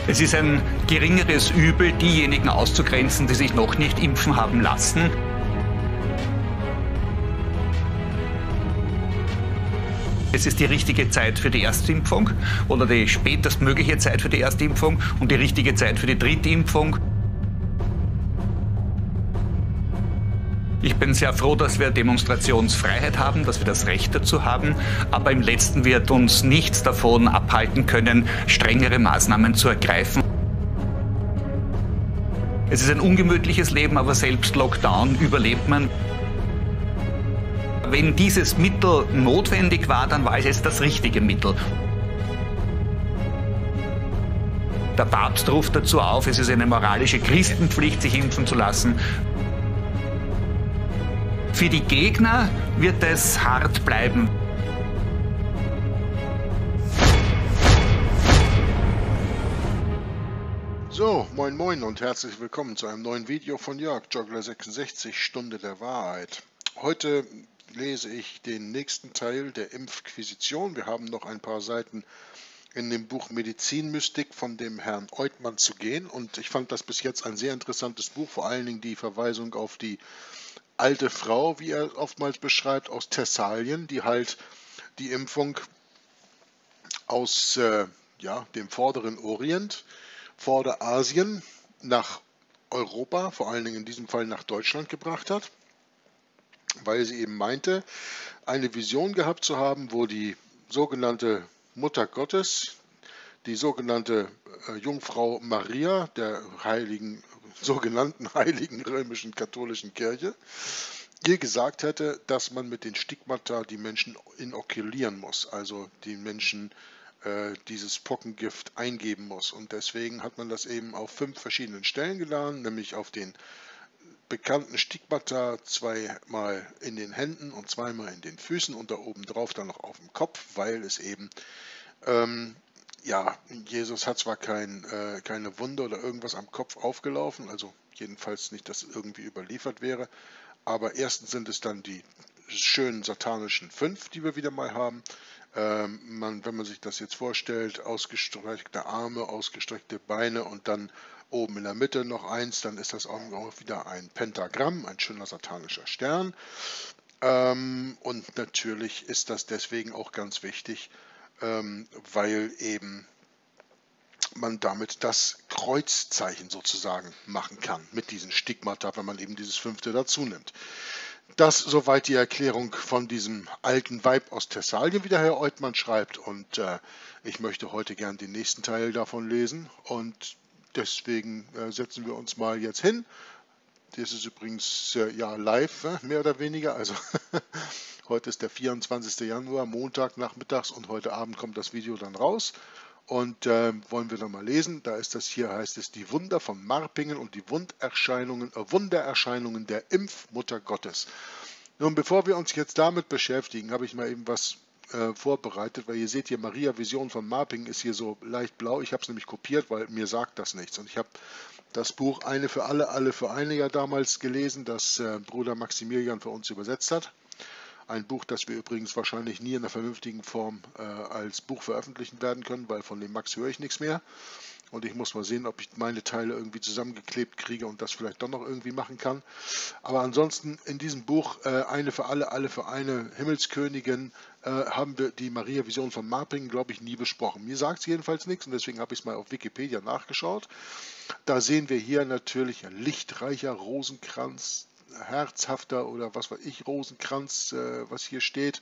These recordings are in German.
Es ist ein geringeres Übel, diejenigen auszugrenzen, die sich noch nicht impfen haben lassen. Es ist die richtige Zeit für die Erstimpfung oder die spätestmögliche Zeit für die Erstimpfung und die richtige Zeit für die dritte Impfung. Ich bin sehr froh, dass wir Demonstrationsfreiheit haben, dass wir das Recht dazu haben, aber im Letzten wird uns nichts davon abhalten können, strengere Maßnahmen zu ergreifen. Es ist ein ungemütliches Leben, aber selbst Lockdown überlebt man. Wenn dieses Mittel notwendig war, dann war es jetzt das richtige Mittel. Der Papst ruft dazu auf, es ist eine moralische Christenpflicht, sich impfen zu lassen. Für die Gegner wird es hart bleiben. So, moin moin und herzlich willkommen zu einem neuen Video von Jörg, Joggler66, Stunde der Wahrheit. Heute lese ich den nächsten Teil der Impfquisition. Wir haben noch ein paar Seiten in dem Buch Medizinmystik von dem Herrn Oidtmann zu gehen und ich fand das bis jetzt ein sehr interessantes Buch, vor allen Dingen die Verweisung auf die alte Frau, wie er oftmals beschreibt, aus Thessalien, die halt die Impfung aus dem vorderen Orient, Vorderasien nach Europa, vor allen Dingen in diesem Fall nach Deutschland gebracht hat, weil sie eben meinte, eine Vision gehabt zu haben, wo die sogenannte Mutter Gottes, die sogenannte Jungfrau Maria, der sogenannten heiligen römischen katholischen Kirche, ihr gesagt hätte, dass man mit den Stigmata die Menschen inokulieren muss, also die Menschen dieses Pockengift eingeben muss. Und deswegen hat man das eben auf 5 verschiedenen Stellen getan, nämlich auf den bekannten Stigmata, 2-mal in den Händen und 2-mal in den Füßen und da oben drauf dann noch auf dem Kopf, weil es eben Jesus hat zwar keine Wunde oder irgendwas am Kopf aufgelaufen, also jedenfalls nicht, dass irgendwie überliefert wäre, aber erstens sind es dann die schönen satanischen 5, die wir wieder mal haben. Wenn man sich das jetzt vorstellt, ausgestreckte Arme, ausgestreckte Beine und dann oben in der Mitte noch eins, dann ist das auch wieder ein Pentagramm, ein schöner satanischer Stern. Und natürlich ist das deswegen auch ganz wichtig, weil eben man damit das Kreuzzeichen sozusagen machen kann mit diesen Stigmata, wenn man eben dieses 5. dazu nimmt. Das soweit die Erklärung von diesem alten Weib aus Thessalien, wie der Herr Oidtmann schreibt. Und ich möchte heute gern den nächsten Teil davon lesen. Und deswegen setzen wir uns mal jetzt hin. Das ist übrigens live, mehr oder weniger. Also heute ist der 24. Januar, Montag nachmittags und heute Abend kommt das Video dann raus. Und wollen wir dann mal lesen, da ist das hier, heißt es, die Wunder von Marpingen und die Wundererscheinungen der Impfmutter Gottes. Nun, bevor wir uns jetzt damit beschäftigen, habe ich mal eben was vorbereitet, weil ihr seht hier, Maria Vision von Marpingen ist hier so leicht blau. Ich habe es nämlich kopiert, weil mir sagt das nichts. Und ich habe das Buch Eine für alle, alle für eine ja damals gelesen, das Bruder Maximilian für uns übersetzt hat. Ein Buch, das wir übrigens wahrscheinlich nie in einer vernünftigen Form als Buch veröffentlichen werden können, weil von dem Max höre ich nichts mehr. Und ich muss mal sehen, ob ich meine Teile irgendwie zusammengeklebt kriege und das vielleicht doch noch irgendwie machen kann. Aber ansonsten in diesem Buch Eine für alle, alle für eine, Himmelskönigin, haben wir die Maria Vision von Marpingen, glaube ich, nie besprochen. Mir sagt sie jedenfalls nichts und deswegen habe ich es mal auf Wikipedia nachgeschaut. Da sehen wir hier natürlich ein lichtreicher Rosenkranz, herzhafter oder was weiß ich, Rosenkranz, was hier steht,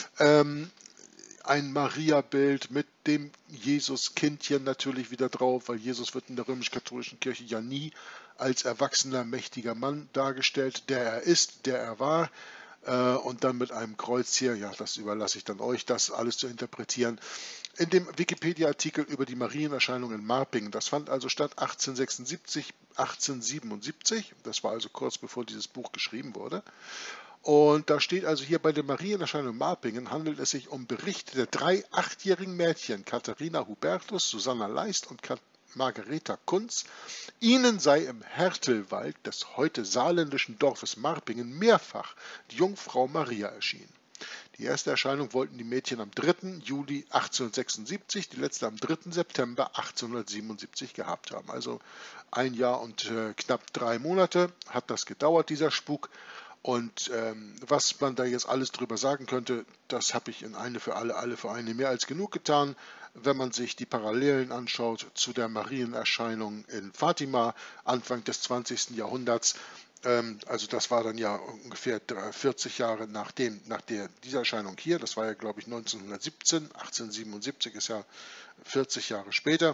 ein Maria-Bild mit dem Jesus-Kindchen natürlich wieder drauf, weil Jesus wird in der römisch-katholischen Kirche ja nie als erwachsener, mächtiger Mann dargestellt, der er ist, der er war, und dann mit einem Kreuz hier, ja, das überlasse ich dann euch, das alles zu interpretieren. In dem Wikipedia-Artikel über die Marienerscheinung in Marpingen, das fand also statt 1876, 1877, das war also kurz bevor dieses Buch geschrieben wurde. Und da steht also hier, bei der Marienerscheinung in Marpingen handelt es sich um Berichte der 3 8-jährigen Mädchen, Katharina Hubertus, Susanna Leist und Margareta Kunz. Ihnen sei im Hertelwald des heute saarländischen Dorfes Marpingen mehrfach die Jungfrau Maria erschienen. Die erste Erscheinung wollten die Mädchen am 3. Juli 1876, die letzte am 3. September 1877 gehabt haben. Also 1 Jahr und knapp 3 Monate hat das gedauert, dieser Spuk. Und was man da jetzt alles drüber sagen könnte, das habe ich in Eine für alle für eine mehr als genug getan. Wenn man sich die Parallelen anschaut zu der Marienerscheinung in Fatima Anfang des 20. Jahrhunderts, also das war dann ja ungefähr 40 Jahre nach dieser Erscheinung hier, das war ja glaube ich 1917, 1877 ist ja 40 Jahre später.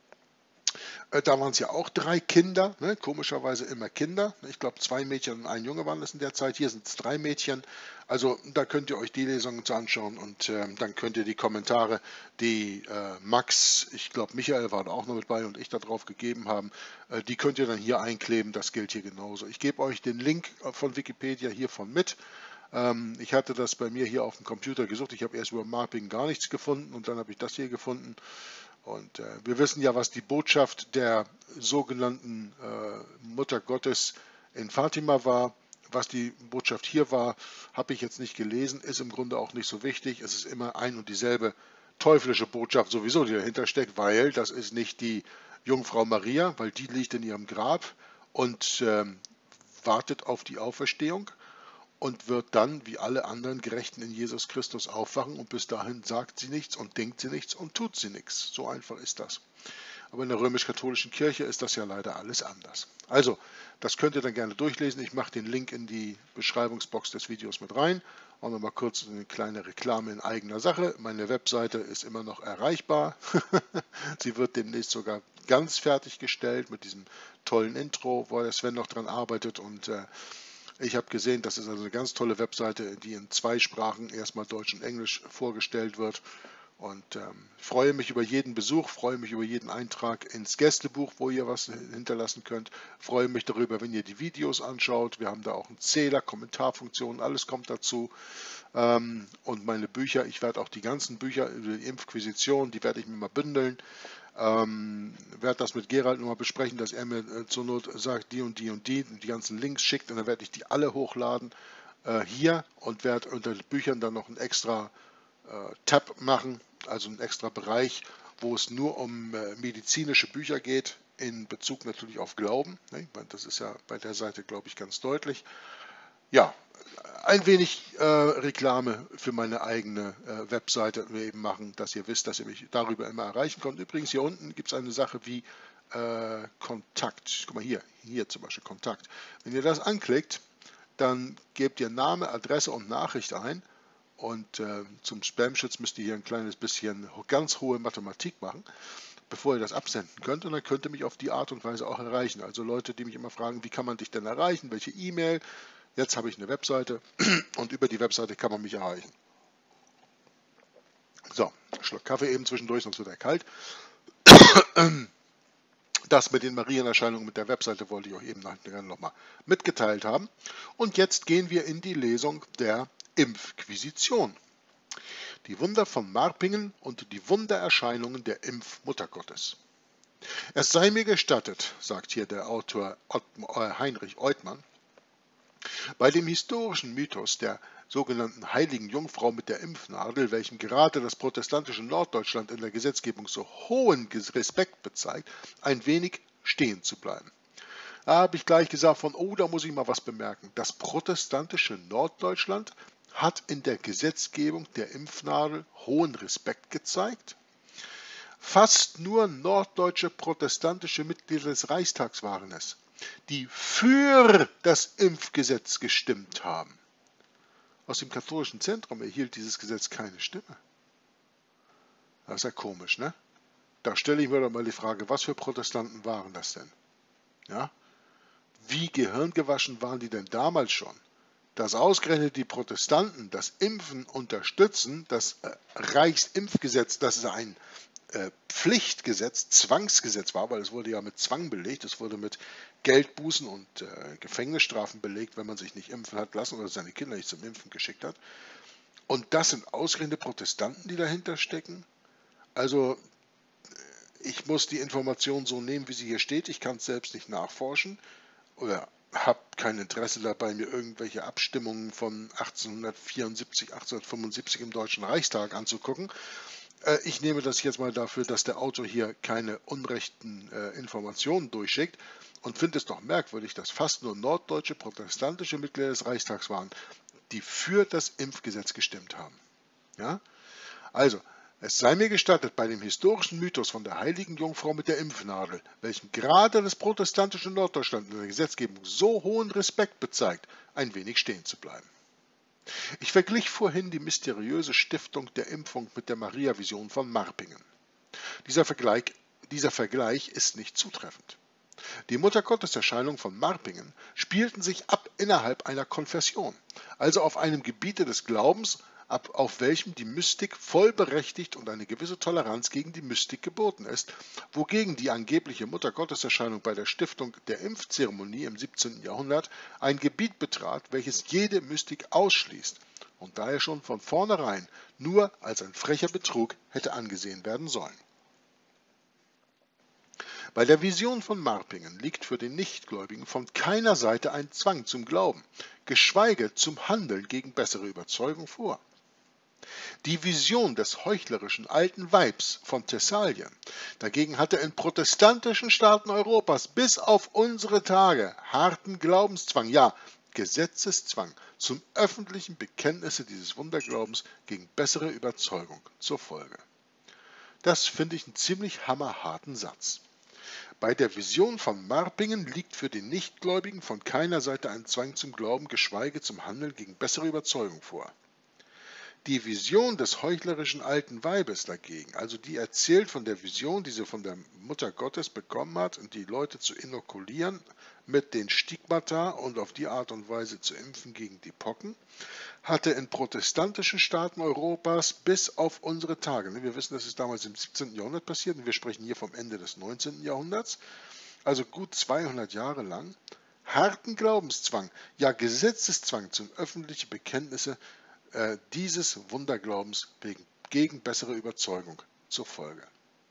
Da waren es ja auch 3 Kinder, ne? Komischerweise immer Kinder. Ich glaube 2 Mädchen und 1 Junge waren es in der Zeit. Hier sind es 3 Mädchen. Also da könnt ihr euch die Lesungen zu anschauen und dann könnt ihr die Kommentare, die Max, ich glaube Michael war da auch noch mit bei und ich da drauf gegeben haben, die könnt ihr dann hier einkleben. Das gilt hier genauso. Ich gebe euch den Link von Wikipedia hiervon mit. Ich hatte das bei mir hier auf dem Computer gesucht. Ich habe erst über Mapping gar nichts gefunden und dann habe ich das hier gefunden. Und wir wissen ja, was die Botschaft der sogenannten Mutter Gottes in Fatima war. Was die Botschaft hier war, habe ich jetzt nicht gelesen, ist im Grunde auch nicht so wichtig. Es ist immer ein und dieselbe teuflische Botschaft sowieso, die dahinter steckt, weil das ist nicht die Jungfrau Maria, weil die liegt in ihrem Grab und wartet auf die Auferstehung und wird dann, wie alle anderen Gerechten in Jesus Christus, aufwachen und bis dahin sagt sie nichts und denkt sie nichts und tut sie nichts. So einfach ist das. Aber in der römisch-katholischen Kirche ist das ja leider alles anders. Also, das könnt ihr dann gerne durchlesen. Ich mache den Link in die Beschreibungsbox des Videos mit rein. Auch nochmal kurz eine kleine Reklame in eigener Sache. Meine Webseite ist immer noch erreichbar. Sie wird demnächst sogar ganz fertiggestellt mit diesem tollen Intro, wo der Sven noch dran arbeitet und ich habe gesehen, das ist also eine ganz tolle Webseite, die in 2 Sprachen, erstmal Deutsch und Englisch, vorgestellt wird. Und freue mich über jeden Besuch, freue mich über jeden Eintrag ins Gästebuch, wo ihr was hinterlassen könnt. Freue mich darüber, wenn ihr die Videos anschaut. Wir haben da auch einen Zähler, Kommentarfunktionen, alles kommt dazu. Und meine Bücher, ich werde auch die ganzen Bücher über die Impfquisition, die werde ich mir mal bündeln. Werde das mit Gerald nochmal besprechen, dass er mir zur Not sagt, die und die ganzen Links schickt und dann werde ich die alle hochladen hier und werde unter den Büchern dann noch einen extra Tab machen, also einen extra Bereich, wo es nur um medizinische Bücher geht, in Bezug natürlich auf Glauben. Ne? Das ist ja bei der Seite, glaube ich, ganz deutlich. Ja, ein wenig Reklame für meine eigene Webseite wir eben machen, dass ihr wisst, dass ihr mich darüber immer erreichen könnt. Übrigens hier unten gibt es eine Sache wie Kontakt. Guck mal hier zum Beispiel Kontakt. Wenn ihr das anklickt, dann gebt ihr Name, Adresse und Nachricht ein und zum Spam-Schutz müsst ihr hier ein kleines bisschen ganz hohe Mathematik machen, bevor ihr das absenden könnt und dann könnt ihr mich auf die Art und Weise auch erreichen. Also Leute, die mich immer fragen, wie kann man dich denn erreichen, welche E-Mail. Jetzt habe ich eine Webseite und über die Webseite kann man mich erreichen. So, Schluck Kaffee eben zwischendurch, sonst wird er kalt. Das mit den Marienerscheinungen mit der Webseite wollte ich euch eben nochmal mitgeteilt haben. Und jetzt gehen wir in die Lesung der Impfquisition. Die Wunder von Marpingen und die Wundererscheinungen der Impfmuttergottes. Es sei mir gestattet, sagt hier der Autor Heinrich Oidmann, bei dem historischen Mythos der sogenannten Heiligen Jungfrau mit der Impfnadel, welchem gerade das protestantische Norddeutschland in der Gesetzgebung so hohen Respekt bezeigt, ein wenig stehen zu bleiben. Da habe ich gleich gesagt da muss ich mal was bemerken. Das protestantische Norddeutschland hat in der Gesetzgebung der Impfnadel hohen Respekt gezeigt. Fast nur norddeutsche protestantische Mitglieder des Reichstags waren es, die für das Impfgesetz gestimmt haben. Aus dem katholischen Zentrum erhielt dieses Gesetz keine Stimme. Das ist ja komisch, ne? Da stelle ich mir doch mal die Frage, was für Protestanten waren das denn? Ja? Wie gehirngewaschen waren die denn damals schon? Dass ausgerechnet die Protestanten das Impfen unterstützen, das Reichsimpfgesetz, das ist ein Pflichtgesetz, Zwangsgesetz war, weil es wurde ja mit Zwang belegt, es wurde mit Geldbußen und Gefängnisstrafen belegt, wenn man sich nicht impfen hat lassen oder seine Kinder nicht zum Impfen geschickt hat. Und das sind ausgerechnet Protestanten, die dahinter stecken. Also ich muss die Information so nehmen, wie sie hier steht. Ich kann es selbst nicht nachforschen oder habe kein Interesse dabei, mir irgendwelche Abstimmungen von 1874, 1875 im Deutschen Reichstag anzugucken. Ich nehme das jetzt mal dafür, dass der Autor hier keine unrechten Informationen durchschickt und finde es doch merkwürdig, dass fast nur norddeutsche protestantische Mitglieder des Reichstags waren, die für das Impfgesetz gestimmt haben. Ja? Also, es sei mir gestattet, bei dem historischen Mythos von der heiligen Jungfrau mit der Impfnadel, welchem gerade das protestantische Norddeutschland in der Gesetzgebung so hohen Respekt bezeigt, ein wenig stehen zu bleiben. Ich verglich vorhin die mysteriöse Stiftung der Impfung mit der Maria-Vision von Marpingen. Dieser Vergleich ist nicht zutreffend. Die Muttergotteserscheinungen von Marpingen spielten sich ab innerhalb einer Konfession, also auf einem Gebiete des Glaubens, auf welchem die Mystik vollberechtigt und eine gewisse Toleranz gegen die Mystik geboten ist, wogegen die angebliche Muttergotteserscheinung bei der Stiftung der Impfzeremonie im 17. Jahrhundert ein Gebiet betrat, welches jede Mystik ausschließt und daher schon von vornherein nur als ein frecher Betrug hätte angesehen werden sollen. Bei der Vision von Marpingen liegt für den Nichtgläubigen von keiner Seite ein Zwang zum Glauben, geschweige zum Handeln gegen bessere Überzeugung vor. Die Vision des heuchlerischen alten Weibs von Thessalien dagegen hatte in protestantischen Staaten Europas bis auf unsere Tage harten Glaubenszwang, ja Gesetzeszwang zum öffentlichen Bekenntnisse dieses Wunderglaubens gegen bessere Überzeugung zur Folge. Das finde ich einen ziemlich hammerharten Satz. Bei der Vision von Marpingen liegt für den Nichtgläubigen von keiner Seite ein Zwang zum Glauben, geschweige zum Handeln gegen bessere Überzeugung vor. Die Vision des heuchlerischen alten Weibes dagegen, also die erzählt von der Vision, die sie von der Mutter Gottes bekommen hat und die Leute zu inokulieren mit den Stigmata und auf die Art und Weise zu impfen gegen die Pocken, hatte in protestantischen Staaten Europas bis auf unsere Tage, wir wissen, das ist damals im 17. Jahrhundert passiert und wir sprechen hier vom Ende des 19. Jahrhunderts, also gut 200 Jahre lang, harten Glaubenszwang, ja Gesetzeszwang zum öffentlichen Bekenntnisse dieses Wunderglaubens gegen bessere Überzeugung zur Folge.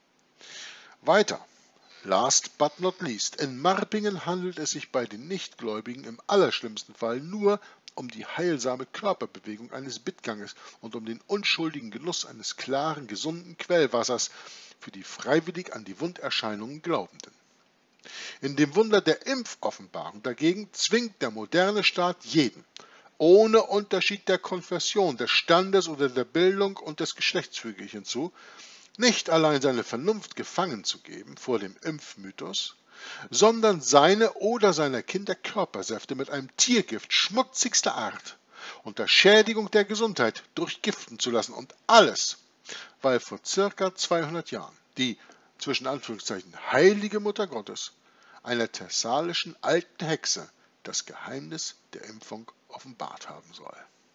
Weiter, last but not least, in Marpingen handelt es sich bei den Nichtgläubigen im allerschlimmsten Fall nur um die heilsame Körperbewegung eines Bittganges und um den unschuldigen Genuss eines klaren, gesunden Quellwassers für die freiwillig an die Wunderscheinungen Glaubenden. In dem Wunder der Impfoffenbarung dagegen zwingt der moderne Staat jeden, ohne Unterschied der Konfession, des Standes oder der Bildung und des Geschlechts füge ich hinzu, nicht allein seine Vernunft gefangen zu geben vor dem Impfmythos, sondern seine oder seiner Kinder Körpersäfte mit einem Tiergift schmutzigster Art unter Schädigung der Gesundheit durchgiften zu lassen und alles, weil vor circa 200 Jahren die, zwischen Anführungszeichen, heilige Mutter Gottes einer thessalischen alten Hexe das Geheimnis der Impfung offenbart haben soll.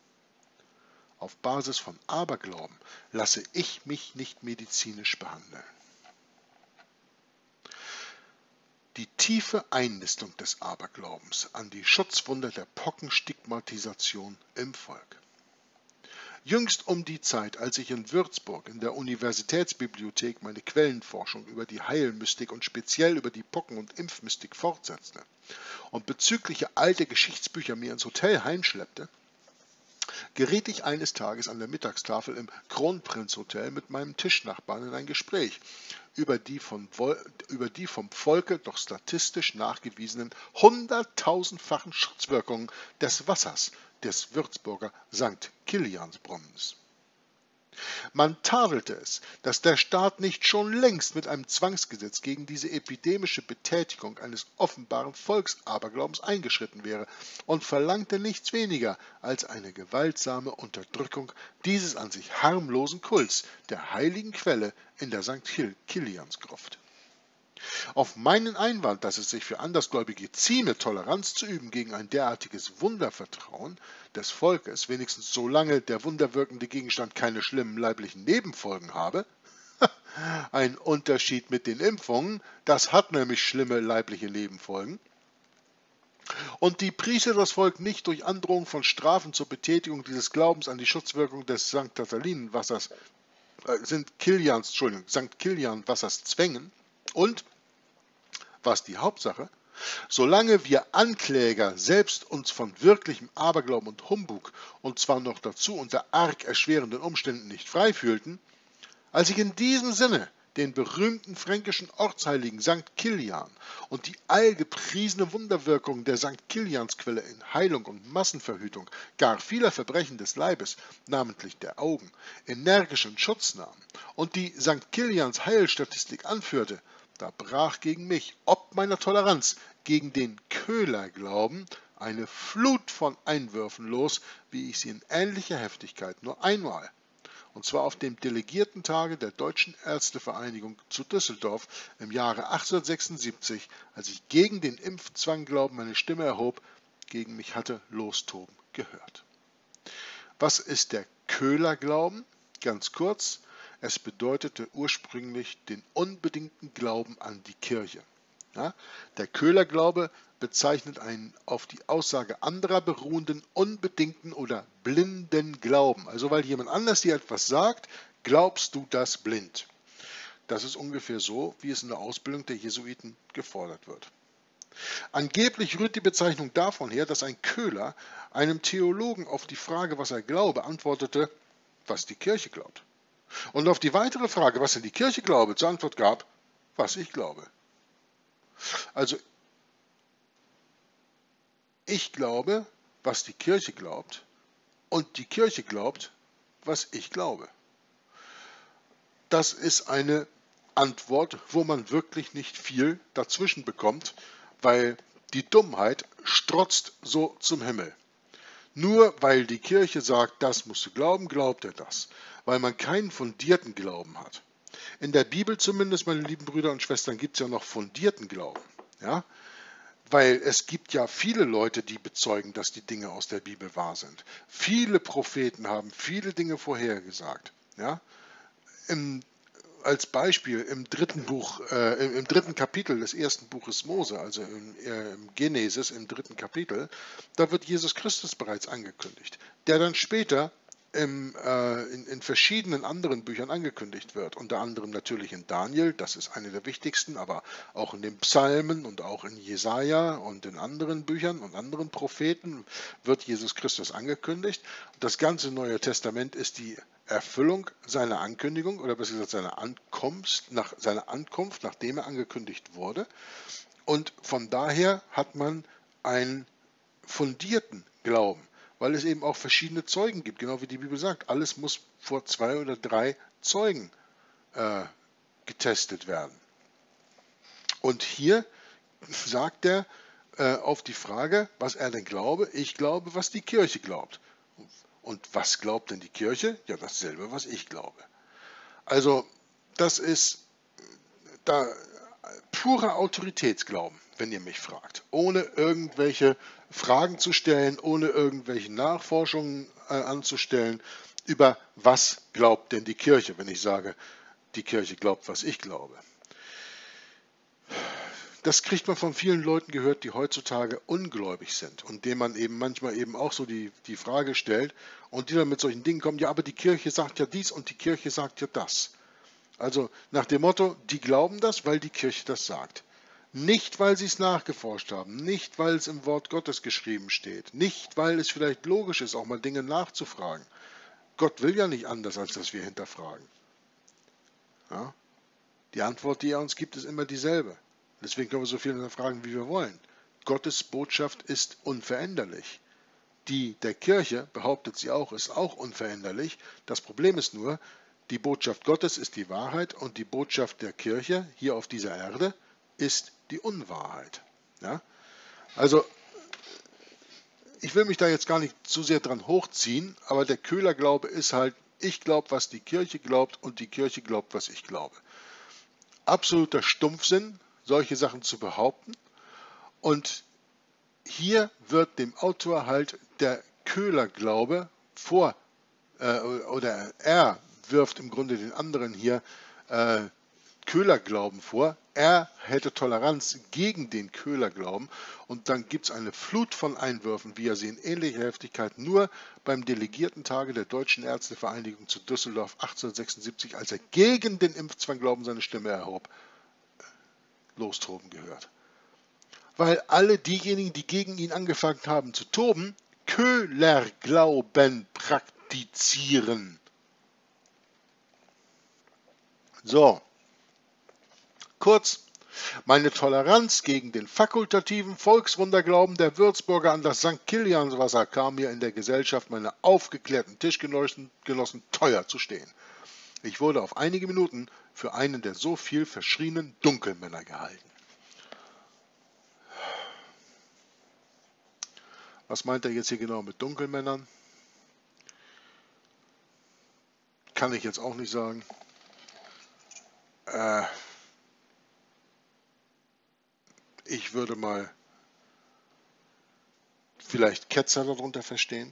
Auf Basis von Aberglauben lasse ich mich nicht medizinisch behandeln. Die tiefe Einnistung des Aberglaubens an die Schutzwunder der Pockenstigmatisation im Volk. Jüngst um die Zeit, als ich in Würzburg in der Universitätsbibliothek meine Quellenforschung über die Heilmystik und speziell über die Pocken- und Impfmystik fortsetzte und bezügliche alte Geschichtsbücher mir ins Hotel heimschleppte, geriet ich eines Tages an der Mittagstafel im Kronprinzhotel mit meinem Tischnachbarn in ein Gespräch über die vom Volke doch statistisch nachgewiesenen 100.000-fachen Schutzwirkungen des Wassers des Würzburger St. Kiliansbrunnens. Man tadelte es, dass der Staat nicht schon längst mit einem Zwangsgesetz gegen diese epidemische Betätigung eines offenbaren Volksaberglaubens eingeschritten wäre und verlangte nichts weniger als eine gewaltsame Unterdrückung dieses an sich harmlosen Kults der heiligen Quelle in der St. Kiliansgruft. Auf meinen Einwand, dass es sich für Andersgläubige zieme, Toleranz zu üben gegen ein derartiges Wundervertrauen des Volkes, wenigstens solange der wunderwirkende Gegenstand keine schlimmen leiblichen Nebenfolgen habe, ein Unterschied mit den Impfungen, das hat nämlich schlimme leibliche Nebenfolgen, und die Priester das Volk nicht durch Androhung von Strafen zur Betätigung dieses Glaubens an die Schutzwirkung des St. Kilian Wassers zwängen und, was die Hauptsache, Solange wir Ankläger selbst uns von wirklichem Aberglauben und Humbug, und zwar noch dazu unter arg erschwerenden Umständen, nicht frei fühlten, als ich in diesem Sinne den berühmten fränkischen Ortsheiligen St. Kilian und die allgepriesene Wunderwirkung der St. Kiliansquelle in Heilung und Massenverhütung gar vieler Verbrechen des Leibes, namentlich der Augen, energisch in Schutz nahm und die St. Kilians Heilstatistik anführte, da brach gegen mich, ob meiner Toleranz, gegen den Köhlerglauben eine Flut von Einwürfen los, wie ich sie in ähnlicher Heftigkeit nur einmal, und zwar auf dem Delegiertentage der Deutschen Ärztevereinigung zu Düsseldorf im Jahre 1876, als ich gegen den Impfzwangglauben meine Stimme erhob, gegen mich hatte lostoben gehört. Was ist der Köhlerglauben? Ganz kurz, es bedeutete ursprünglich den unbedingten Glauben an die Kirche. Ja, der Köhlerglaube bezeichnet einen auf die Aussage anderer beruhenden, unbedingten oder blinden Glauben. Also weil jemand anders dir etwas sagt, glaubst du das blind. Das ist ungefähr so, wie es in der Ausbildung der Jesuiten gefordert wird. Angeblich rührt die Bezeichnung davon her, dass ein Köhler einem Theologen auf die Frage, was er glaube, antwortete, was die Kirche glaubt. Und auf die weitere Frage, was denn die Kirche glaube, zur Antwort gab, was ich glaube. Also, ich glaube, was die Kirche glaubt, und die Kirche glaubt, was ich glaube. Das ist eine Antwort, wo man wirklich nicht viel dazwischen bekommt, weil die Dummheit strotzt so zum Himmel. Nur weil die Kirche sagt, das musst du glauben, glaubt er das, weil man keinen fundierten Glauben hat. In der Bibel zumindest, meine lieben Brüder und Schwestern, gibt es ja noch fundierten Glauben. Ja? Weil es gibt ja viele Leute, die bezeugen, dass die Dinge aus der Bibel wahr sind. Viele Propheten haben viele Dinge vorhergesagt. Ja? Als Beispiel im dritten Kapitel des ersten Buches Mose, also im Genesis, im dritten Kapitel, da wird Jesus Christus bereits angekündigt, der dann später in verschiedenen anderen Büchern angekündigt wird, unter anderem natürlich in Daniel, das ist eine der wichtigsten, aber auch in den Psalmen und auch in Jesaja und in anderen Büchern und anderen Propheten wird Jesus Christus angekündigt. Das ganze Neue Testament ist die Erfüllung seiner Ankündigung oder besser gesagt seiner Ankunft, nachdem er angekündigt wurde. Und von daher hat man einen fundierten Glauben, weil es eben auch verschiedene Zeugen gibt, genau wie die Bibel sagt. Alles muss vor 2 oder 3 Zeugen getestet werden. Und hier sagt er auf die Frage, was er denn glaube, ich glaube, was die Kirche glaubt. Und was glaubt denn die Kirche? Ja, dasselbe, was ich glaube. Also, das ist da purer Autoritätsglauben, wenn ihr mich fragt. Ohne irgendwelche Fragen zu stellen, ohne irgendwelche Nachforschungen anzustellen, über was glaubt denn die Kirche, wenn ich sage, die Kirche glaubt, was ich glaube. Das kriegt man von vielen Leuten gehört, die heutzutage ungläubig sind und denen man eben manchmal eben auch so die Frage stellt und die dann mit solchen Dingen kommen, ja, aber die Kirche sagt ja dies und die Kirche sagt ja das. Also nach dem Motto, die glauben das, weil die Kirche das sagt. Nicht, weil sie es nachgeforscht haben, nicht, weil es im Wort Gottes geschrieben steht, nicht, weil es vielleicht logisch ist, auch mal Dinge nachzufragen. Gott will ja nicht anders, als dass wir hinterfragen. Ja? Die Antwort, die er uns gibt, ist immer dieselbe. Deswegen können wir so viel hinterfragen, wie wir wollen. Gottes Botschaft ist unveränderlich. Die der Kirche, behauptet sie auch, ist auch unveränderlich. Das Problem ist nur, die Botschaft Gottes ist die Wahrheit und die Botschaft der Kirche hier auf dieser Erde ist die Unwahrheit. Ja? Also, ich will mich da jetzt gar nicht zu sehr dran hochziehen, aber der Köhlerglaube ist halt, ich glaube, was die Kirche glaubt und die Kirche glaubt, was ich glaube. Absoluter Stumpfsinn, solche Sachen zu behaupten. Und hier wird dem Autor halt der Köhlerglaube oder er wirft im Grunde den anderen hier Köhlerglauben vor. Er hätte Toleranz gegen den Köhlerglauben und dann gibt es eine Flut von Einwürfen, wie er sie in ähnlicher Heftigkeit nur beim Delegiertentage der Deutschen Ärztevereinigung zu Düsseldorf 1876, als er gegen den Impfzwangglauben seine Stimme erhob, lostoben gehört. weil alle diejenigen, die gegen ihn angefangen haben zu toben, Köhlerglauben praktizieren. So, kurz, meine Toleranz gegen den fakultativen Volkswunderglauben der Würzburger an das St. Kilianswasser kam mir in der Gesellschaft meiner aufgeklärten Tischgenossen teuer zu stehen. Ich wurde auf einige Minuten für einen der so viel verschrienen Dunkelmänner gehalten. Was meint er jetzt hier genau mit Dunkelmännern? Kann ich jetzt auch nicht sagen. Ich würde mal vielleicht Ketzer darunter verstehen.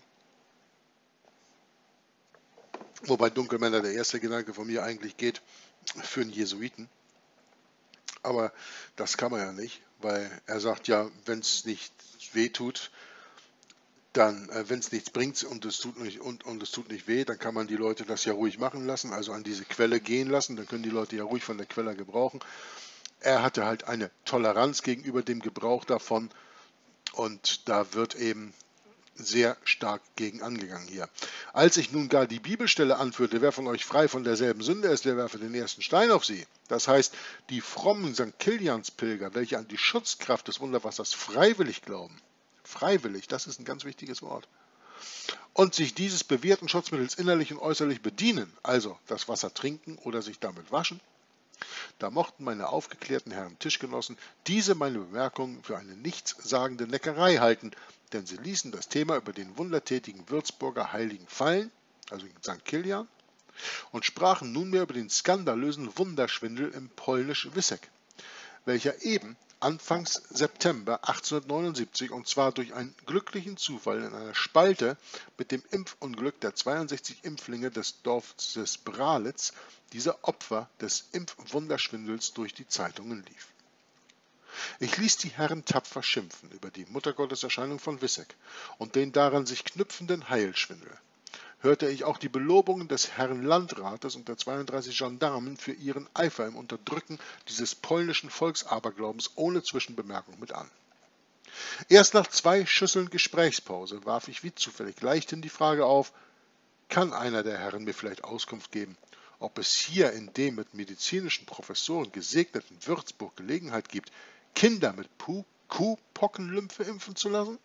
Wobei Dunkelmänner der erste Gedanke von mir eigentlich geht für einen Jesuiten. Aber das kann man ja nicht, weil er sagt ja, wenn es nicht weh tut, dann, wenn es nichts bringt und es tut nicht weh, dann kann man die Leute das ja ruhig machen lassen, also an diese Quelle gehen lassen, dann können die Leute ja ruhig von der Quelle gebrauchen. Er hatte halt eine Toleranz gegenüber dem Gebrauch davon und da wird eben sehr stark gegen angegangen hier. Als ich nun gar die Bibelstelle anführte, wer von euch frei von derselben Sünde ist, der werfe den ersten Stein auf sie. Das heißt, die frommen St. Kilians-Pilger, welche an die Schutzkraft des Wunderwassers freiwillig glauben, freiwillig, das ist ein ganz wichtiges Wort, und sich dieses bewährten Schutzmittels innerlich und äußerlich bedienen, also das Wasser trinken oder sich damit waschen, da mochten meine aufgeklärten Herren Tischgenossen diese meine Bemerkungen für eine nichtssagende Neckerei halten, denn sie ließen das Thema über den wundertätigen Würzburger Heiligen fallen, also St. Kilian, und sprachen nunmehr über den skandalösen Wunderschwindel im polnisch Wissek, welcher eben anfangs September 1879 und zwar durch einen glücklichen Zufall in einer Spalte mit dem Impfunglück der 62 Impflinge des Dorfes Bralitz, dieser Opfer des Impfwunderschwindels, durch die Zeitungen lief. Ich ließ die Herren tapfer schimpfen über die Muttergotteserscheinung von Wissek und den daran sich knüpfenden Heilschwindel. Hörte ich auch die Belobungen des Herrn Landrates und der 32 Gendarmen für ihren Eifer im Unterdrücken dieses polnischen Volksaberglaubens ohne Zwischenbemerkung mit an. Erst nach 2 Schüsseln Gesprächspause warf ich wie zufällig leichthin die Frage auf, kann einer der Herren mir vielleicht Auskunft geben, ob es hier in dem mit medizinischen Professoren gesegneten Würzburg Gelegenheit gibt, Kinder mit Kuhpockenlymphe impfen zu lassen?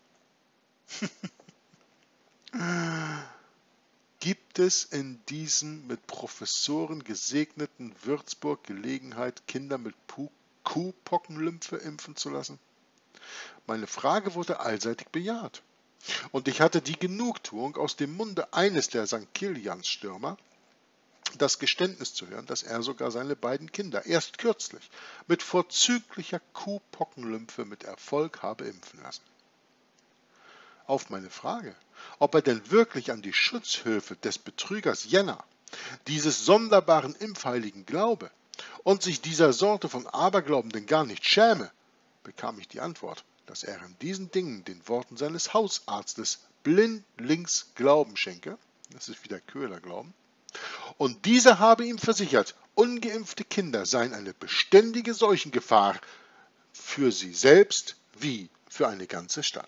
Gibt es in diesem mit Professoren gesegneten Würzburg Gelegenheit, Kinder mit Kuhpockenlymphe impfen zu lassen? Meine Frage wurde allseitig bejaht. Und ich hatte die Genugtuung, aus dem Munde eines der St. Kilians-Stürmer das Geständnis zu hören, dass er sogar seine beiden Kinder erst kürzlich mit vorzüglicher Kuhpockenlymphe mit Erfolg habe impfen lassen. Auf meine Frage, ob er denn wirklich an die Schutzhilfe des Betrügers Jenner, dieses sonderbaren Impfheiligen glaube und sich dieser Sorte von Aberglauben denn gar nicht schäme, bekam ich die Antwort, dass er in diesen Dingen den Worten seines Hausarztes blindlings Glauben schenke, das ist wieder Köhlerglauben, und dieser habe ihm versichert, ungeimpfte Kinder seien eine beständige Seuchengefahr für sie selbst wie für eine ganze Stadt.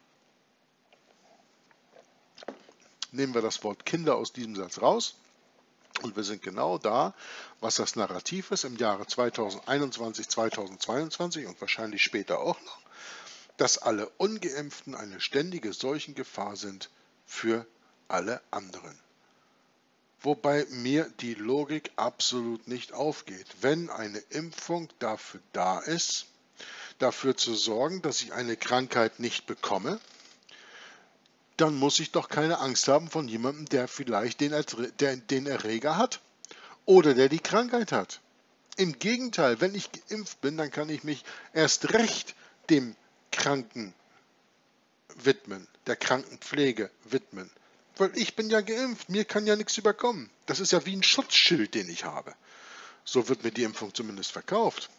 Nehmen wir das Wort Kinder aus diesem Satz raus und wir sind genau da, was das Narrativ ist im Jahre 2021, 2022 und wahrscheinlich später auch noch, dass alle Ungeimpften eine ständige Seuchengefahr sind für alle anderen. Wobei mir die Logik absolut nicht aufgeht. Wenn eine Impfung dafür da ist, dafür zu sorgen, dass ich eine Krankheit nicht bekomme, dann muss ich doch keine Angst haben von jemandem, der vielleicht den Erreger hat oder der die Krankheit hat. Im Gegenteil, wenn ich geimpft bin, dann kann ich mich erst recht dem Kranken widmen, der Krankenpflege widmen. Weil ich bin ja geimpft, mir kann ja nichts überkommen. Das ist ja wie ein Schutzschild, den ich habe. So wird mir die Impfung zumindest verkauft.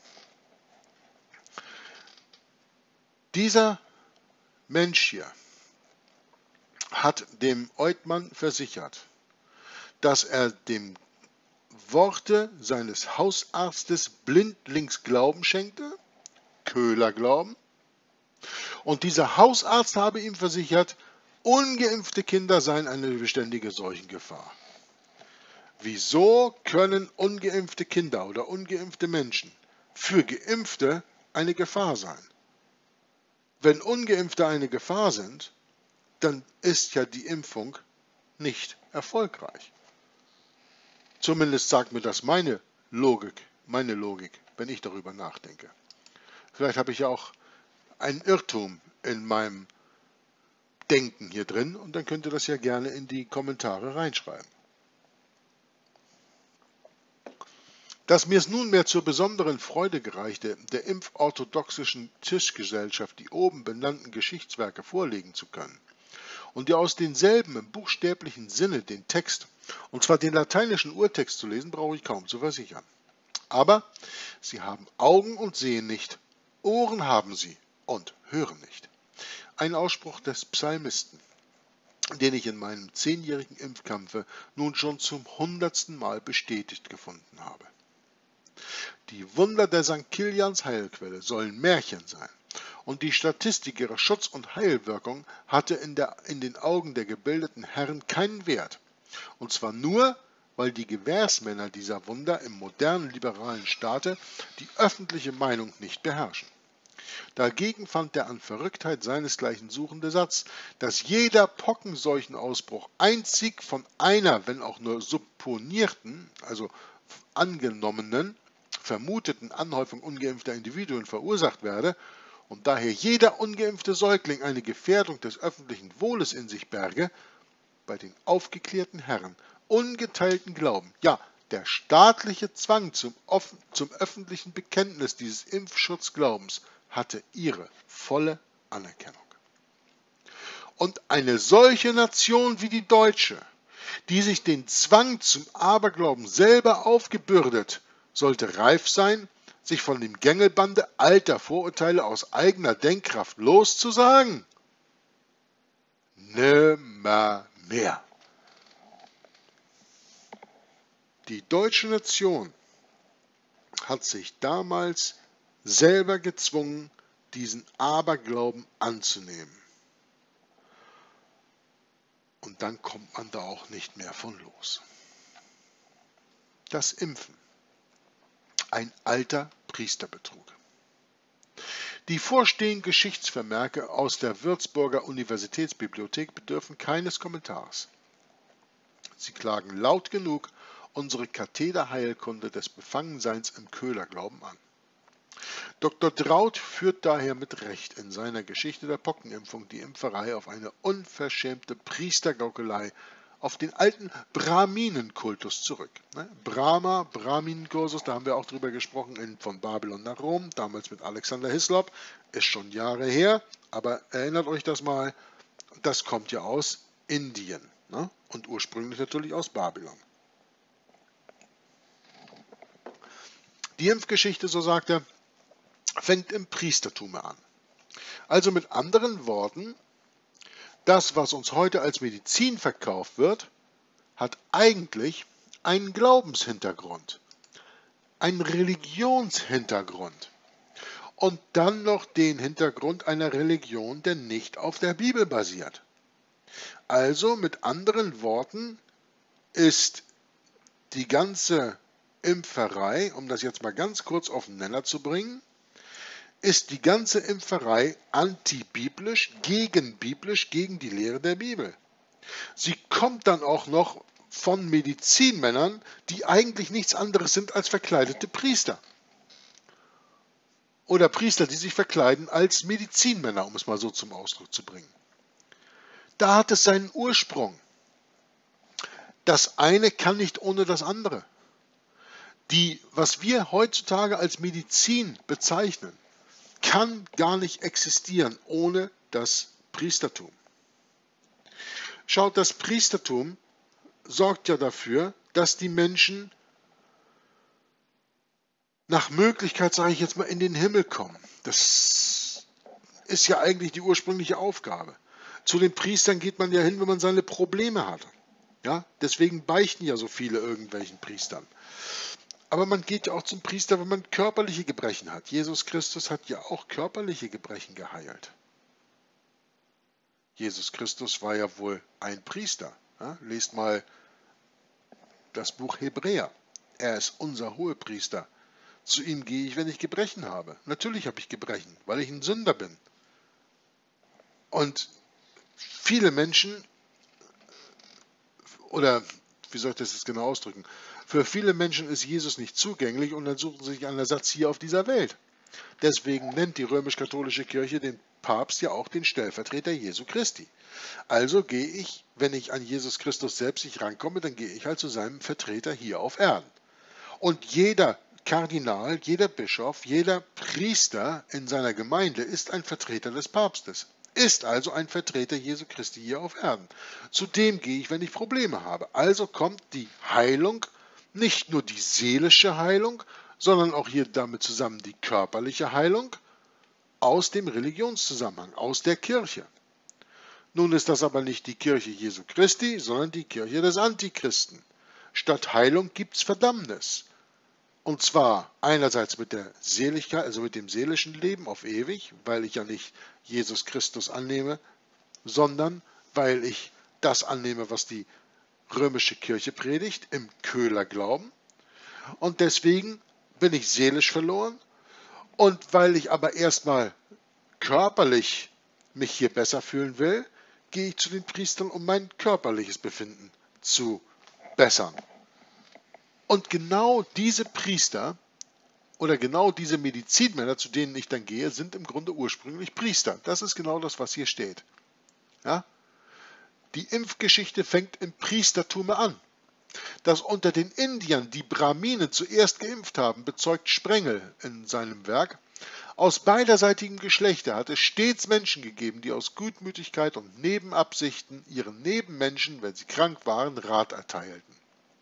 Dieser Mensch hier hat dem Oidmann versichert, dass er dem Worte seines Hausarztes blindlings Glauben schenkte, Köhlerglauben, Und dieser Hausarzt habe ihm versichert, ungeimpfte Kinder seien eine beständige Seuchengefahr. Wieso können ungeimpfte Kinder oder ungeimpfte Menschen für Geimpfte eine Gefahr sein? Wenn Ungeimpfte eine Gefahr sind, dann ist ja die Impfung nicht erfolgreich. Zumindest sagt mir das meine Logik, wenn ich darüber nachdenke. Vielleicht habe ich ja auch einen Irrtum in meinem Denken hier drin und dann könnt ihr das ja gerne in die Kommentare reinschreiben. Dass mir es nunmehr zur besonderen Freude gereichte, der impforthodoxischen Tischgesellschaft die oben benannten Geschichtswerke vorlegen zu können und ihr aus denselben im buchstäblichen Sinne den Text, und zwar den lateinischen Urtext zu lesen, brauche ich kaum zu versichern. Aber sie haben Augen und sehen nicht, Ohren haben sie und hören nicht. Ein Ausspruch des Psalmisten, den ich in meinem 10-jährigen Impfkampfe nun schon zum 100. Mal bestätigt gefunden habe. Die Wunder der St. Kilians Heilquelle sollen Märchen sein, und die Statistik ihrer Schutz- und Heilwirkung hatte in den Augen der gebildeten Herren keinen Wert, und zwar nur, weil die Gewährsmänner dieser Wunder im modernen liberalen Staate die öffentliche Meinung nicht beherrschen. Dagegen fand der an Verrücktheit seinesgleichen suchende Satz, dass jeder Pockenseuchenausbruch einzig von einer, wenn auch nur supponierten, also angenommenen, vermuteten Anhäufung ungeimpfter Individuen verursacht werde und daher jeder ungeimpfte Säugling eine Gefährdung des öffentlichen Wohles in sich berge, bei den aufgeklärten Herren ungeteilten Glauben, ja, der staatliche Zwang zum öffentlichen Bekenntnis dieses Impfschutzglaubens hatte ihre volle Anerkennung. Und eine solche Nation wie die deutsche, die sich den Zwang zum Aberglauben selber aufgebürdet, sollte reif sein, sich von dem Gängelbande alter Vorurteile aus eigener Denkkraft loszusagen. Nimmermehr. Die deutsche Nation hat sich damals selber gezwungen, diesen Aberglauben anzunehmen. Und dann kommt man da auch nicht mehr von los. Das Impfen. Ein alter Priesterbetrug. Die vorstehenden Geschichtsvermerke aus der Würzburger Universitätsbibliothek bedürfen keines Kommentars. Sie klagen laut genug unsere Kathederheilkunde des Befangenseins im Köhlerglauben an. Dr. Traut führt daher mit Recht in seiner Geschichte der Pockenimpfung die Impferei auf eine unverschämte Priestergaukelei, auf den alten Brahminenkultus zurück. Brahminenkursus, da haben wir auch drüber gesprochen, von Babylon nach Rom, damals mit Alexander Hislop, ist schon Jahre her, aber erinnert euch das mal, das kommt ja aus Indien, ne? Und ursprünglich natürlich aus Babylon. Die Impfgeschichte, so sagt er, fängt im Priestertum an. Also mit anderen Worten, das, was uns heute als Medizin verkauft wird, hat eigentlich einen Glaubenshintergrund, einen Religionshintergrund und dann noch den Hintergrund einer Religion, der nicht auf der Bibel basiert. Also mit anderen Worten ist die ganze Impferei, um das jetzt mal ganz kurz auf den Nenner zu bringen, ist die ganze Impferei antibiblisch, gegen die Lehre der Bibel. Sie kommt dann auch noch von Medizinmännern, die eigentlich nichts anderes sind als verkleidete Priester. Oder Priester, die sich verkleiden als Medizinmänner, um es mal so zum Ausdruck zu bringen. Da hat es seinen Ursprung. Das eine kann nicht ohne das andere. Was wir heutzutage als Medizin bezeichnen, kann gar nicht existieren ohne das Priestertum. Schaut, das Priestertum sorgt ja dafür, dass die Menschen nach Möglichkeit, sage ich jetzt mal, in den Himmel kommen. Das ist ja eigentlich die ursprüngliche Aufgabe. Zu den Priestern geht man ja hin, wenn man seine Probleme hat. Ja? Deswegen beichten ja so viele irgendwelchen Priestern. Aber man geht ja auch zum Priester, wenn man körperliche Gebrechen hat. Jesus Christus hat ja auch körperliche Gebrechen geheilt. Jesus Christus war ja wohl ein Priester. Ja? Lest mal das Buch Hebräer. Er ist unser Hohepriester. Zu ihm gehe ich, wenn ich Gebrechen habe. Natürlich habe ich Gebrechen, weil ich ein Sünder bin. Und viele Menschen, oder wie soll ich das jetzt genau ausdrücken, für viele Menschen ist Jesus nicht zugänglich und dann suchen sie sich einen Ersatz hier auf dieser Welt. Deswegen nennt die römisch-katholische Kirche den Papst ja auch den Stellvertreter Jesu Christi. Also gehe ich, wenn ich an Jesus Christus selbst nicht rankomme, dann gehe ich halt zu seinem Vertreter hier auf Erden. Und jeder Kardinal, jeder Bischof, jeder Priester in seiner Gemeinde ist ein Vertreter des Papstes, ist also ein Vertreter Jesu Christi hier auf Erden. Zu dem gehe ich, wenn ich Probleme habe. Also kommt die Heilung, nicht nur die seelische Heilung, sondern auch hier damit zusammen die körperliche Heilung aus dem Religionszusammenhang, aus der Kirche. Nun ist das aber nicht die Kirche Jesu Christi, sondern die Kirche des Antichristen. Statt Heilung gibt es Verdammnis. Und zwar einerseits mit der Seligkeit, also mit dem seelischen Leben auf ewig, weil ich ja nicht Jesus Christus annehme, sondern weil ich das annehme, was die römische Kirche predigt, im Köhlerglauben. Und deswegen bin ich seelisch verloren. Und weil ich aber erstmal körperlich mich hier besser fühlen will, gehe ich zu den Priestern, um mein körperliches Befinden zu bessern. Und genau diese Priester oder genau diese Medizinmänner, zu denen ich dann gehe, sind im Grunde ursprünglich Priester. Das ist genau das, was hier steht. Ja? Die Impfgeschichte fängt im Priestertum an. Dass unter den Indiern die Brahminen zuerst geimpft haben, bezeugt Sprengel in seinem Werk. Aus beiderseitigem Geschlechter hat es stets Menschen gegeben, die aus Gutmütigkeit und Nebenabsichten ihren Nebenmenschen, wenn sie krank waren, Rat erteilten.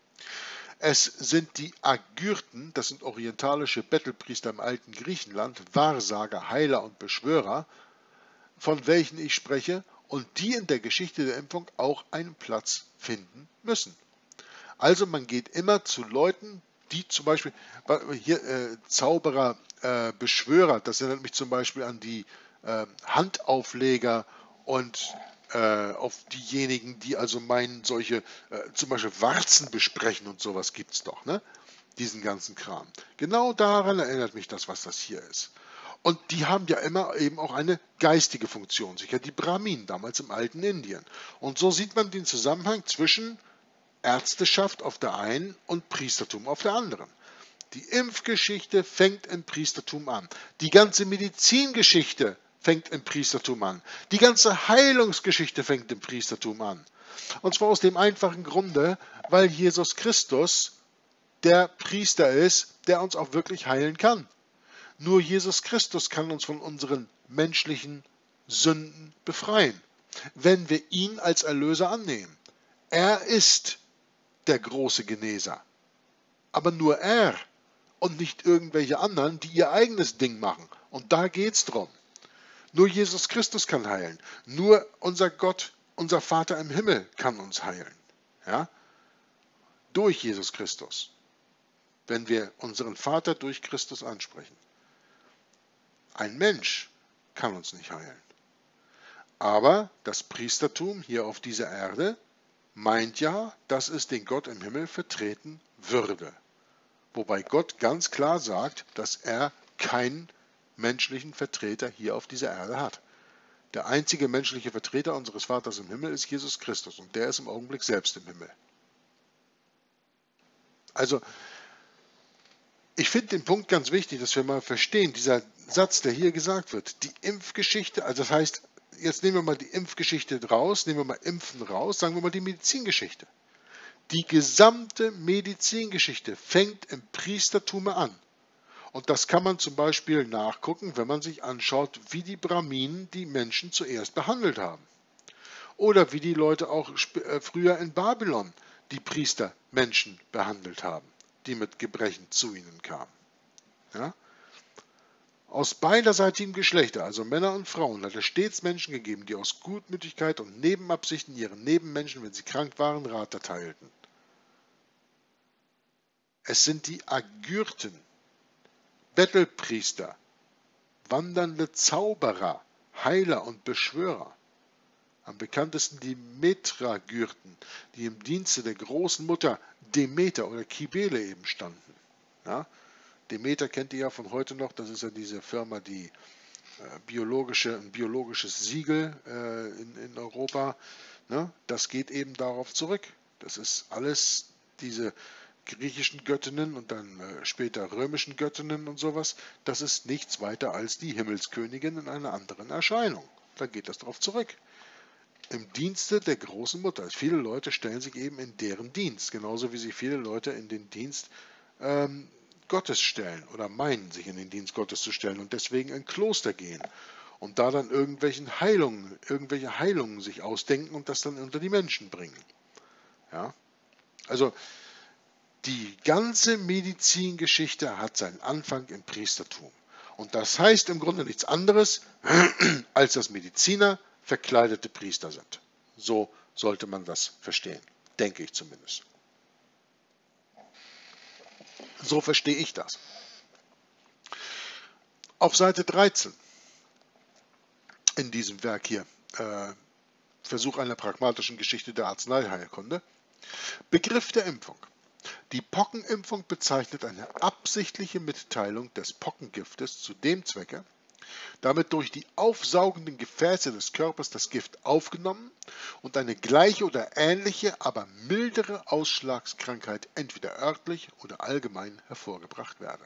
Es sind die Agyrten, das sind orientalische Bettelpriester im alten Griechenland, Wahrsager, Heiler und Beschwörer, von welchen ich spreche und die in der Geschichte der Impfung auch einen Platz finden müssen. Also man geht immer zu Leuten, die zum Beispiel, hier Zauberer, Beschwörer, das erinnert mich zum Beispiel an die Handaufleger und auf diejenigen, die also meinen, solche zum Beispiel Warzen besprechen und sowas gibt es doch, ne? Diesen ganzen Kram. Genau daran erinnert mich das, was das hier ist. Und die haben ja immer eben auch eine geistige Funktion, sicher die Brahminen damals im alten Indien. Und so sieht man den Zusammenhang zwischen Ärzteschaft auf der einen und Priestertum auf der anderen. Die Impfgeschichte fängt im Priestertum an. Die ganze Medizingeschichte fängt im Priestertum an. Die ganze Heilungsgeschichte fängt im Priestertum an. Und zwar aus dem einfachen Grunde, weil Jesus Christus der Priester ist, der uns auch wirklich heilen kann. Nur Jesus Christus kann uns von unseren menschlichen Sünden befreien, wenn wir ihn als Erlöser annehmen. Er ist der große Geneser. Aber nur er und nicht irgendwelche anderen, die ihr eigenes Ding machen. Und da geht's drum. Nur Jesus Christus kann heilen. Nur unser Gott, unser Vater im Himmel kann uns heilen. Ja? Durch Jesus Christus. Wenn wir unseren Vater durch Christus ansprechen. Ein Mensch kann uns nicht heilen. Aber das Priestertum hier auf dieser Erde meint ja, dass es den Gott im Himmel vertreten würde. Wobei Gott ganz klar sagt, dass er keinen menschlichen Vertreter hier auf dieser Erde hat. Der einzige menschliche Vertreter unseres Vaters im Himmel ist Jesus Christus und der ist im Augenblick selbst im Himmel. Also, ich finde den Punkt ganz wichtig, dass wir mal verstehen, dieser Satz, der hier gesagt wird, die Impfgeschichte, also das heißt, jetzt nehmen wir mal die Impfgeschichte raus, nehmen wir mal Impfen raus, sagen wir mal die Medizingeschichte. Die gesamte Medizingeschichte fängt im Priestertum an. Und das kann man zum Beispiel nachgucken, wenn man sich anschaut, wie die Brahminen die Menschen zuerst behandelt haben. Oder wie die Leute auch früher in Babylon die Priester Menschen behandelt haben, die mit Gebrechen zu ihnen kamen. Ja? Aus beiderseitigem Geschlechter, also Männer und Frauen, hat es stets Menschen gegeben, die aus Gutmütigkeit und Nebenabsichten ihren Nebenmenschen, wenn sie krank waren, Rat erteilten. Es sind die Agyrten, Bettelpriester, wandernde Zauberer, Heiler und Beschwörer. Am bekanntesten die Metragyrten, die im Dienste der großen Mutter Demeter oder Kybele eben standen. Ja? Demeter kennt ihr ja von heute noch, das ist ja diese Firma, die ein biologisches Siegel in Europa, ne? Das geht eben darauf zurück. Das ist alles diese griechischen Göttinnen und dann später römischen Göttinnen und sowas. Das ist nichts weiter als die Himmelskönigin in einer anderen Erscheinung. Da geht das darauf zurück. Im Dienste der großen Mutter. Viele Leute stellen sich eben in deren Dienst, genauso wie sich viele Leute in den Dienst Gottes stellen oder meinen, sich in den Dienst Gottes zu stellen und deswegen in Kloster gehen und da dann irgendwelche Heilungen sich ausdenken und das dann unter die Menschen bringen. Ja? Also die ganze Medizingeschichte hat seinen Anfang im Priestertum. Und das heißt im Grunde nichts anderes, als dass Mediziner verkleidete Priester sind. So sollte man das verstehen, denke ich zumindest. So verstehe ich das. Auf Seite 13 in diesem Werk hier, Versuch einer pragmatischen Geschichte der Arzneiheilkunde, Begriff der Impfung. Die Pockenimpfung bezeichnet eine absichtliche Mitteilung des Pockengiftes zu dem Zwecke, damit durch die aufsaugenden Gefäße des Körpers das Gift aufgenommen und eine gleiche oder ähnliche, aber mildere Ausschlagskrankheit entweder örtlich oder allgemein hervorgebracht werde.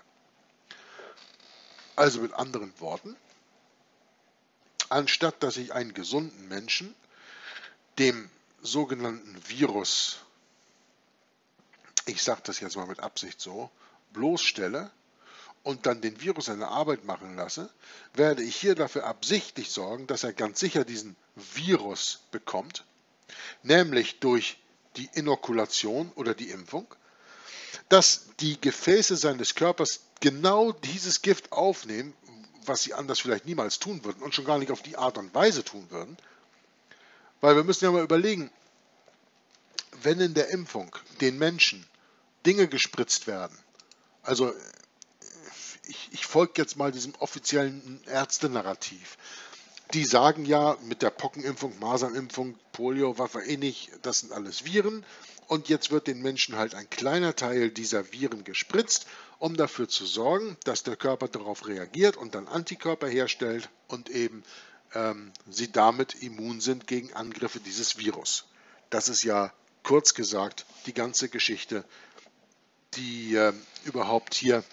Also mit anderen Worten, anstatt dass ich einen gesunden Menschen dem sogenannten Virus, ich sage das jetzt mal mit Absicht so, bloßstelle und dann den Virus seine Arbeit machen lasse, werde ich hier dafür absichtlich sorgen, dass er ganz sicher diesen Virus bekommt, nämlich durch die Inokulation oder die Impfung, dass die Gefäße seines Körpers genau dieses Gift aufnehmen, was sie anders vielleicht niemals tun würden und schon gar nicht auf die Art und Weise tun würden, weil wir müssen ja mal überlegen, wenn in der Impfung den Menschen Dinge gespritzt werden, also ich folge jetzt mal diesem offiziellen Ärztenarrativ. Die sagen ja mit der Pockenimpfung, Masernimpfung, Polio, was weiß ich nicht, das sind alles Viren und jetzt wird den Menschen halt ein kleiner Teil dieser Viren gespritzt, um dafür zu sorgen, dass der Körper darauf reagiert und dann Antikörper herstellt und eben sie damit immun sind gegen Angriffe dieses Virus. Das ist ja kurz gesagt die ganze Geschichte, die überhaupt hier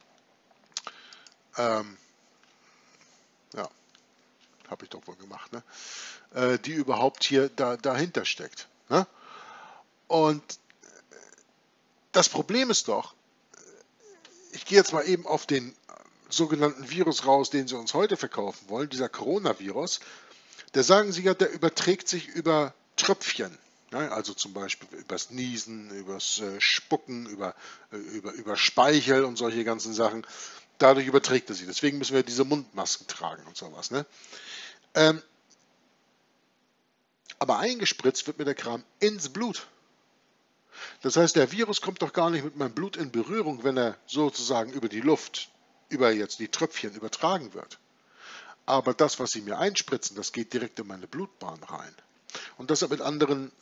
ja, habe ich doch wohl gemacht, ne? Die überhaupt hier dahinter steckt. Ne? Und das Problem ist doch, ich gehe jetzt mal eben auf den sogenannten Virus raus, den sie uns heute verkaufen wollen, dieser Coronavirus, da sagen sie ja, der überträgt sich über Tröpfchen. Ne? Also zum Beispiel übers Niesen, übers Spucken, über Speichel und solche ganzen Sachen. Dadurch überträgt er sich. Deswegen müssen wir diese Mundmasken tragen und sowas. Ne? Aber eingespritzt wird mir der Kram ins Blut. Das heißt, der Virus kommt doch gar nicht mit meinem Blut in Berührung, wenn er sozusagen über die Luft, über jetzt die Tröpfchen übertragen wird. Aber das, was sie mir einspritzen, das geht direkt in meine Blutbahn rein. Und das ist mit anderen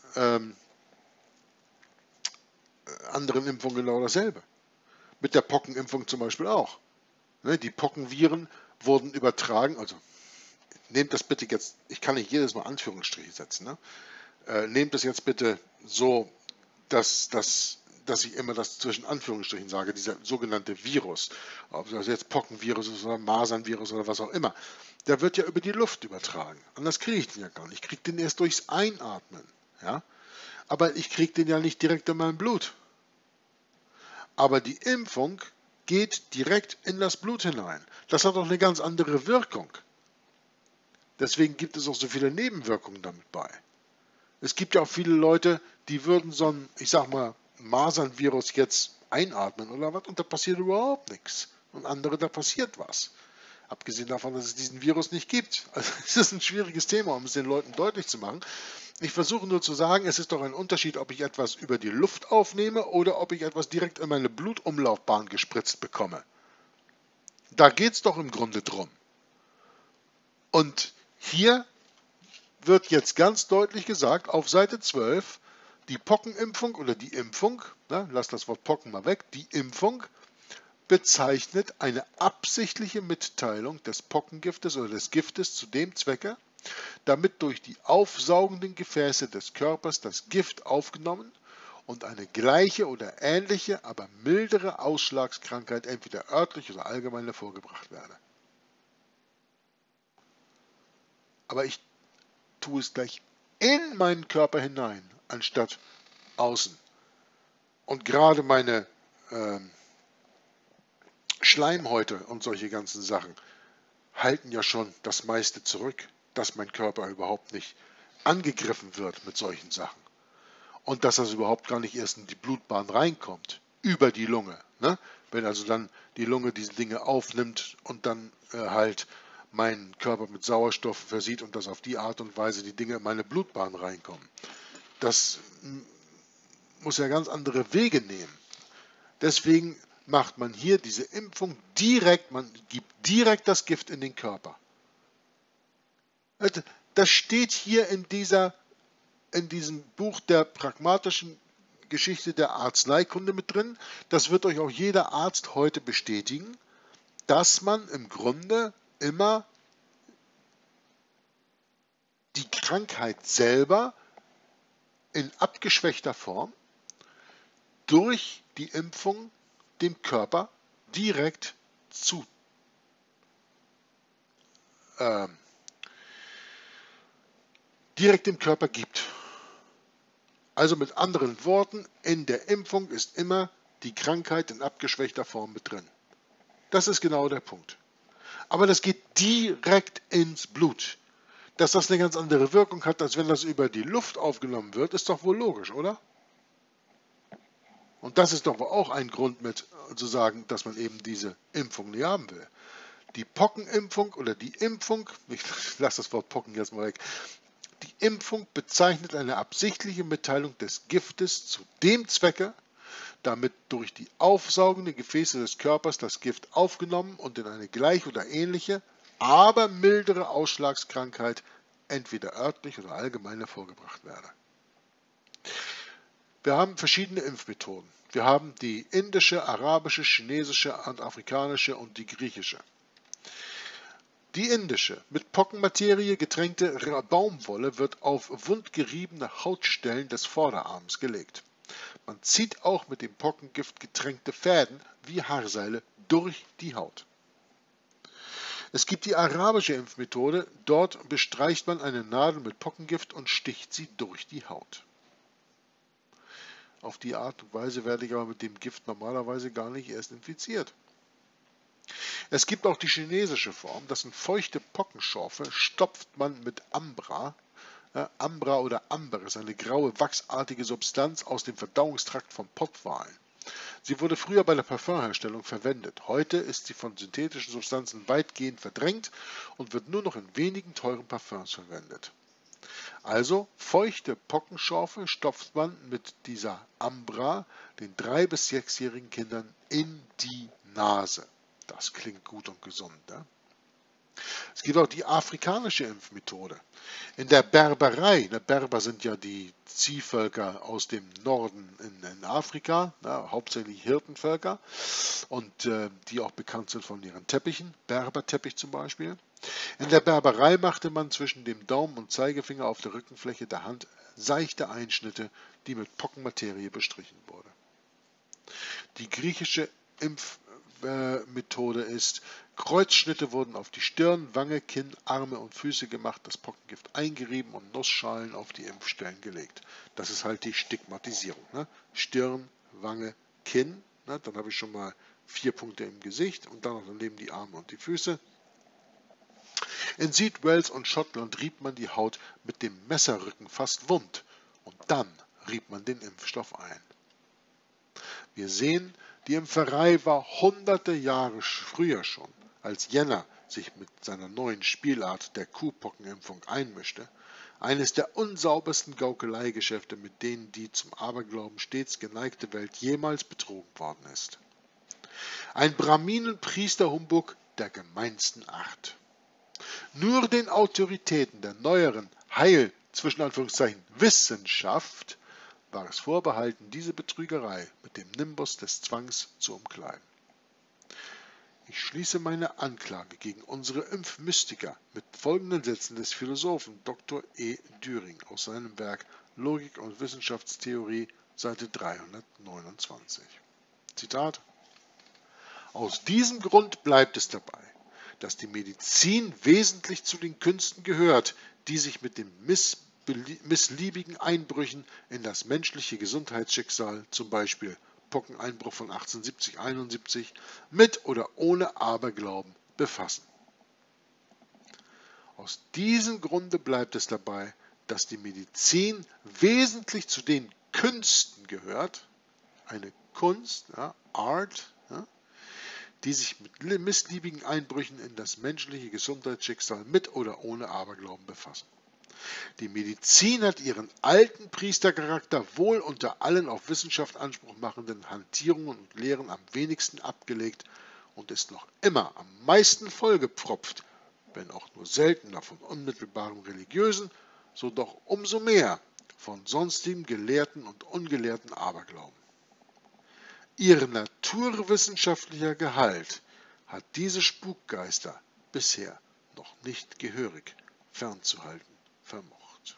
Impfungen genau dasselbe. Mit der Pockenimpfung zum Beispiel auch. Die Pockenviren wurden übertragen, also nehmt das bitte jetzt, ich kann nicht jedes Mal Anführungsstriche setzen, ne? Nehmt das jetzt bitte so, dass ich immer das zwischen Anführungsstrichen sage, dieser sogenannte Virus, ob das jetzt Pockenvirus ist oder Masernvirus oder was auch immer, der wird ja über die Luft übertragen. Anders kriege ich den ja gar nicht. Ich kriege den erst durchs Einatmen. Ja? Aber ich kriege den ja nicht direkt in mein Blut. Aber die Impfung geht direkt in das Blut hinein. Das hat auch eine ganz andere Wirkung. Deswegen gibt es auch so viele Nebenwirkungen damit bei. Es gibt ja auch viele Leute, die würden so ein, ich sag mal, Masernvirus jetzt einatmen oder was und da passiert überhaupt nichts. Und andere, da passiert was. Abgesehen davon, dass es diesen Virus nicht gibt. Also es ist ein schwieriges Thema, um es den Leuten deutlich zu machen. Ich versuche nur zu sagen, es ist doch ein Unterschied, ob ich etwas über die Luft aufnehme oder ob ich etwas direkt in meine Blutumlaufbahn gespritzt bekomme. Da geht es doch im Grunde drum. Und hier wird jetzt ganz deutlich gesagt auf Seite 12, die Pockenimpfung oder die Impfung, lass das Wort Pocken mal weg, die Impfung bezeichnet eine absichtliche Mitteilung des Pockengiftes oder des Giftes zu dem Zwecke, damit durch die aufsaugenden Gefäße des Körpers das Gift aufgenommen und eine gleiche oder ähnliche, aber mildere Ausschlagskrankheit entweder örtlich oder allgemein hervorgebracht werde. Aber ich tue es gleich in meinen Körper hinein, anstatt außen. Und gerade meine Schleimhäute und solche ganzen Sachen halten ja schon das meiste zurück, dass mein Körper überhaupt nicht angegriffen wird mit solchen Sachen. Und dass das überhaupt gar nicht erst in die Blutbahn reinkommt, über die Lunge. Ne? Wenn also dann die Lunge diese Dinge aufnimmt und dann halt meinen Körper mit Sauerstoff versieht und dass auf die Art und Weise die Dinge in meine Blutbahn reinkommen. Das muss ja ganz andere Wege nehmen. Deswegen macht man hier diese Impfung direkt, man gibt direkt das Gift in den Körper. Das steht hier in diesem Buch der pragmatischen Geschichte der Arzneikunde mit drin. Das wird euch auch jeder Arzt heute bestätigen, dass man im Grunde immer die Krankheit selber in abgeschwächter Form durch die Impfung dem Körper direkt direkt dem Körper gibt. Also mit anderen Worten, in der Impfung ist immer die Krankheit in abgeschwächter Form mit drin. Das ist genau der Punkt. Aber das geht direkt ins Blut. Dass das eine ganz andere Wirkung hat, als wenn das über die Luft aufgenommen wird, ist doch wohl logisch, oder? Und das ist doch auch ein Grund mit zu sagen, dass man eben diese Impfung nicht haben will. Die Pockenimpfung oder die Impfung, ich lasse das Wort Pocken jetzt mal weg, die Impfung bezeichnet eine absichtliche Mitteilung des Giftes zu dem Zwecke, damit durch die aufsaugenden Gefäße des Körpers das Gift aufgenommen und in eine gleiche oder ähnliche, aber mildere Ausschlagskrankheit entweder örtlich oder allgemein hervorgebracht werde. Wir haben verschiedene Impfmethoden. Wir haben die indische, arabische, chinesische und afrikanische und die griechische. Die indische, mit Pockenmaterie getränkte Baumwolle wird auf wundgeriebene Hautstellen des Vorderarms gelegt. Man zieht auch mit dem Pockengift getränkte Fäden wie Haarseile durch die Haut. Es gibt die arabische Impfmethode, dort bestreicht man eine Nadel mit Pockengift und sticht sie durch die Haut. Auf die Art und Weise werde ich aber mit dem Gift normalerweise gar nicht erst infiziert. Es gibt auch die chinesische Form, das sind feuchte Pockenschorfe, stopft man mit Ambra. Ambra oder Amber ist eine graue, wachsartige Substanz aus dem Verdauungstrakt von Pottwalen. Sie wurde früher bei der Parfümherstellung verwendet. Heute ist sie von synthetischen Substanzen weitgehend verdrängt und wird nur noch in wenigen teuren Parfüms verwendet. Also feuchte Pockenschorfe stopft man mit dieser Ambra den 3- bis 6-jährigen Kindern in die Nase. Das klingt gut und gesund. Ne? Es gibt auch die afrikanische Impfmethode. In der Berberei, Berber sind ja die Ziehvölker aus dem Norden in Afrika, hauptsächlich Hirtenvölker und die auch bekannt sind von ihren Teppichen, Berberteppich zum Beispiel. In der Berberei machte man zwischen dem Daumen und Zeigefinger auf der Rückenfläche der Hand seichte Einschnitte, die mit Pockenmaterie bestrichen wurde. Die griechische Impfmethode ist, Kreuzschnitte wurden auf die Stirn, Wange, Kinn, Arme und Füße gemacht, das Pockengift eingerieben und Nussschalen auf die Impfstellen gelegt. Das ist halt die Stigmatisierung. Ne? Stirn, Wange, Kinn, ne? Dann habe ich schon mal 4 Punkte im Gesicht und dann noch daneben die Arme und die Füße. In Südwales und Schottland rieb man die Haut mit dem Messerrücken fast wund und dann rieb man den Impfstoff ein. Wir sehen, die Impferei war hunderte Jahre früher schon, als Jenner sich mit seiner neuen Spielart der Kuhpockenimpfung einmischte, eines der unsaubersten Gaukeleigeschäfte, mit denen die zum Aberglauben stets geneigte Welt jemals betrogen worden ist. Ein Brahminenpriesterhumbug der gemeinsten Art. Nur den Autoritäten der neueren Heil, zwischen Anführungszeichen, Wissenschaft, war es vorbehalten, diese Betrügerei mit dem Nimbus des Zwangs zu umkleiden. Ich schließe meine Anklage gegen unsere Impfmystiker mit folgenden Sätzen des Philosophen Dr. E. Düring aus seinem Werk Logik und Wissenschaftstheorie, Seite 329. Zitat: Aus diesem Grund bleibt es dabei, dass die Medizin wesentlich zu den Künsten gehört, die sich mit den missliebigen Einbrüchen in das menschliche Gesundheitsschicksal, zum Beispiel Pockeneinbruch von 1870-71, mit oder ohne Aberglauben befassen. Aus diesem Grunde bleibt es dabei, dass die Medizin wesentlich zu den Künsten gehört, eine Kunst, ja, Art, ja, die sich mit missliebigen Einbrüchen in das menschliche Gesundheitsschicksal mit oder ohne Aberglauben befassen. Die Medizin hat ihren alten Priestercharakter wohl unter allen auf Wissenschaft Anspruch machenden Hantierungen und Lehren am wenigsten abgelegt und ist noch immer am meisten vollgepfropft, wenn auch nur seltener von unmittelbarem religiösen, so doch umso mehr von sonstigem gelehrten und ungelehrten Aberglauben. Ihr naturwissenschaftlicher Gehalt hat diese Spukgeister bisher noch nicht gehörig fernzuhalten vermocht.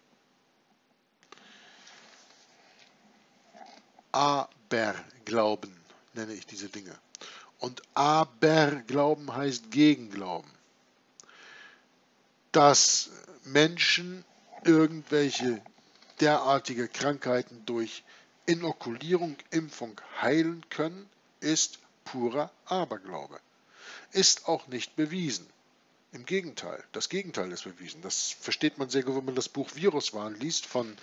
Aberglauben nenne ich diese Dinge. Und Aberglauben heißt Gegenglauben. Dass Menschen irgendwelche derartige Krankheiten durch Inokulierung, Impfung heilen können, ist purer Aberglaube. Ist auch nicht bewiesen. Im Gegenteil, das Gegenteil ist bewiesen. Das versteht man sehr gut, wenn man das Buch Viruswahn liest von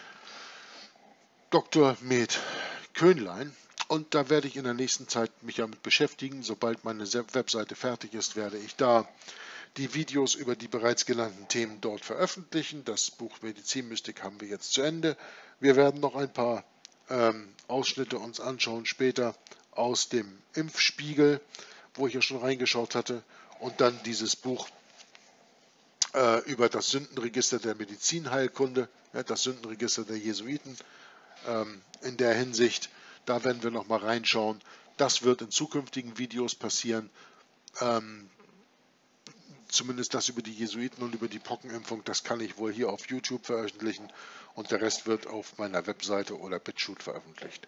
Dr. Med Köhnlein. Und da werde ich in der nächsten Zeit mich damit beschäftigen. Sobald meine Webseite fertig ist, werde ich da die Videos über die bereits genannten Themen dort veröffentlichen. Das Buch Medizinmystik haben wir jetzt zu Ende. Wir werden noch ein paar Ausschnitte uns anschauen später aus dem Impfspiegel, wo ich ja schon reingeschaut hatte. Und dann dieses Buch über das Sündenregister der Medizinheilkunde, ja, das Sündenregister der Jesuiten. In der Hinsicht, da werden wir noch mal reinschauen. Das wird in zukünftigen Videos passieren. Zumindest das über die Jesuiten und über die Pockenimpfung, das kann ich wohl hier auf YouTube veröffentlichen und der Rest wird auf meiner Webseite oder BitChute veröffentlicht.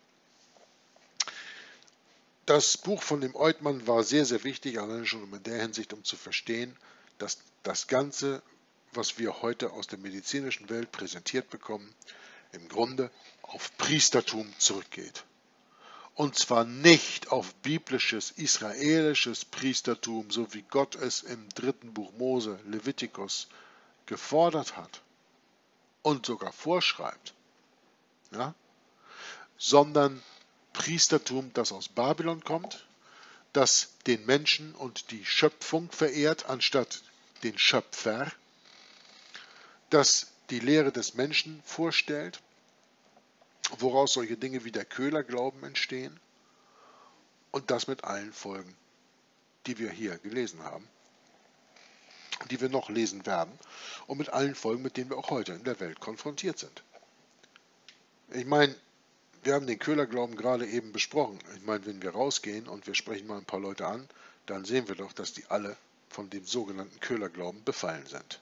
Das Buch von dem Eutmann war sehr, sehr wichtig, allein schon in der Hinsicht, um zu verstehen, dass das Ganze, was wir heute aus der medizinischen Welt präsentiert bekommen, im Grunde auf Priestertum zurückgeht. Und zwar nicht auf biblisches, israelisches Priestertum, so wie Gott es im 3. Buch Mose, Levitikus, gefordert hat und sogar vorschreibt, ja? Sondern Priestertum, das aus Babylon kommt, das den Menschen und die Schöpfung verehrt, anstatt den Schöpfer, das die Lehre des Menschen vorstellt, woraus solche Dinge wie der Köhlerglauben entstehen und das mit allen Folgen, die wir hier gelesen haben, die wir noch lesen werden und mit allen Folgen, mit denen wir auch heute in der Welt konfrontiert sind. Ich meine, wir haben den Köhlerglauben gerade eben besprochen. Ich meine, wenn wir rausgehen und wir sprechen mal ein paar Leute an, dann sehen wir doch, dass die alle von dem sogenannten Köhlerglauben befallen sind.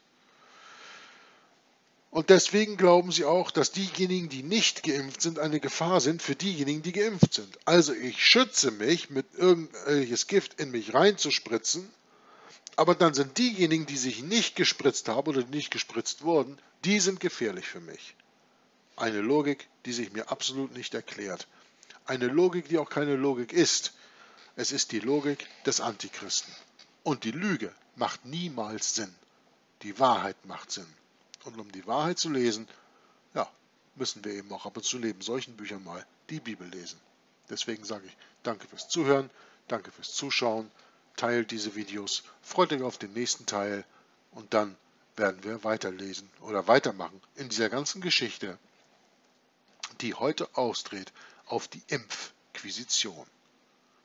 Und deswegen glauben sie auch, dass diejenigen, die nicht geimpft sind, eine Gefahr sind für diejenigen, die geimpft sind. Also ich schütze mich, mit irgendwelches Gift in mich reinzuspritzen, aber dann sind diejenigen, die sich nicht gespritzt haben oder nicht gespritzt wurden, die sind gefährlich für mich. Eine Logik, die sich mir absolut nicht erklärt. Eine Logik, die auch keine Logik ist. Es ist die Logik des Antichristen. Und die Lüge macht niemals Sinn. Die Wahrheit macht Sinn. Und um die Wahrheit zu lesen, ja, müssen wir eben auch ab und zu neben solchen Büchern mal die Bibel lesen. Deswegen sage ich danke fürs Zuhören, danke fürs Zuschauen, teilt diese Videos, freut euch auf den nächsten Teil und dann werden wir weiterlesen oder weitermachen in dieser ganzen Geschichte, die heute ausdreht auf die Impfquisition.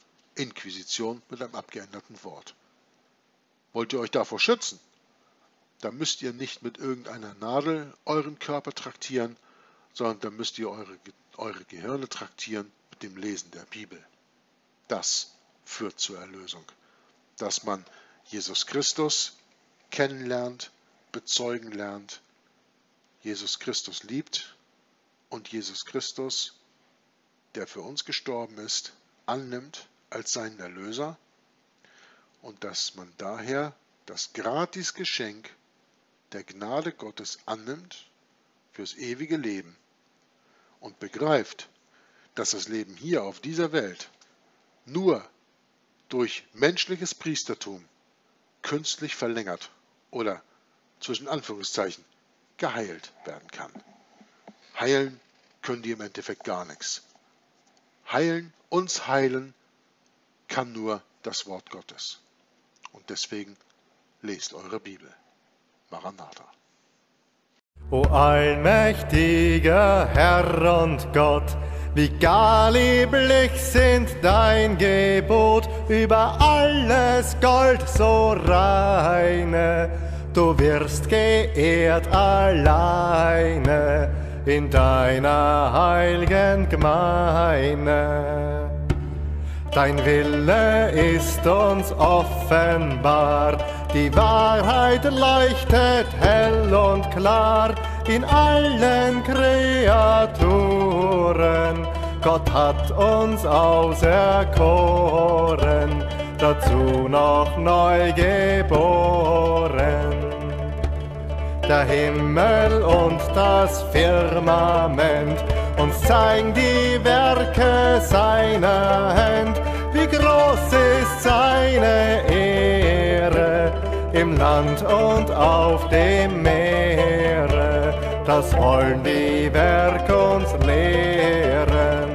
Inquisition mit einem abgeänderten Wort. Wollt ihr euch davor schützen? Da müsst ihr nicht mit irgendeiner Nadel euren Körper traktieren, sondern da müsst ihr eure Gehirne traktieren mit dem Lesen der Bibel. Das führt zur Erlösung, dass man Jesus Christus kennenlernt, bezeugen lernt, Jesus Christus liebt und Jesus Christus, der für uns gestorben ist, annimmt als seinen Erlöser und dass man daher das Gratisgeschenk der Gnade Gottes annimmt fürs ewige Leben und begreift, dass das Leben hier auf dieser Welt nur durch menschliches Priestertum künstlich verlängert oder zwischen Anführungszeichen geheilt werden kann. Heilen können die im Endeffekt gar nichts. Uns heilen kann nur das Wort Gottes. Und deswegen lest eure Bibel. Maranatha. O allmächtiger Herr und Gott, wie gar lieblich sind dein Gebot, über alles Gold so reine. Du wirst geehrt alleine in deiner heiligen Gemeinde. Dein Wille ist uns offenbar, die Wahrheit leuchtet hell und klar in allen Kreaturen. Gott hat uns auserkoren, dazu noch neu geboren. Der Himmel und das Firmament uns zeigen die Werke seiner Hand. Wie groß ist seine Ehre im Land und auf dem Meere, das wollen die Werke uns lehren.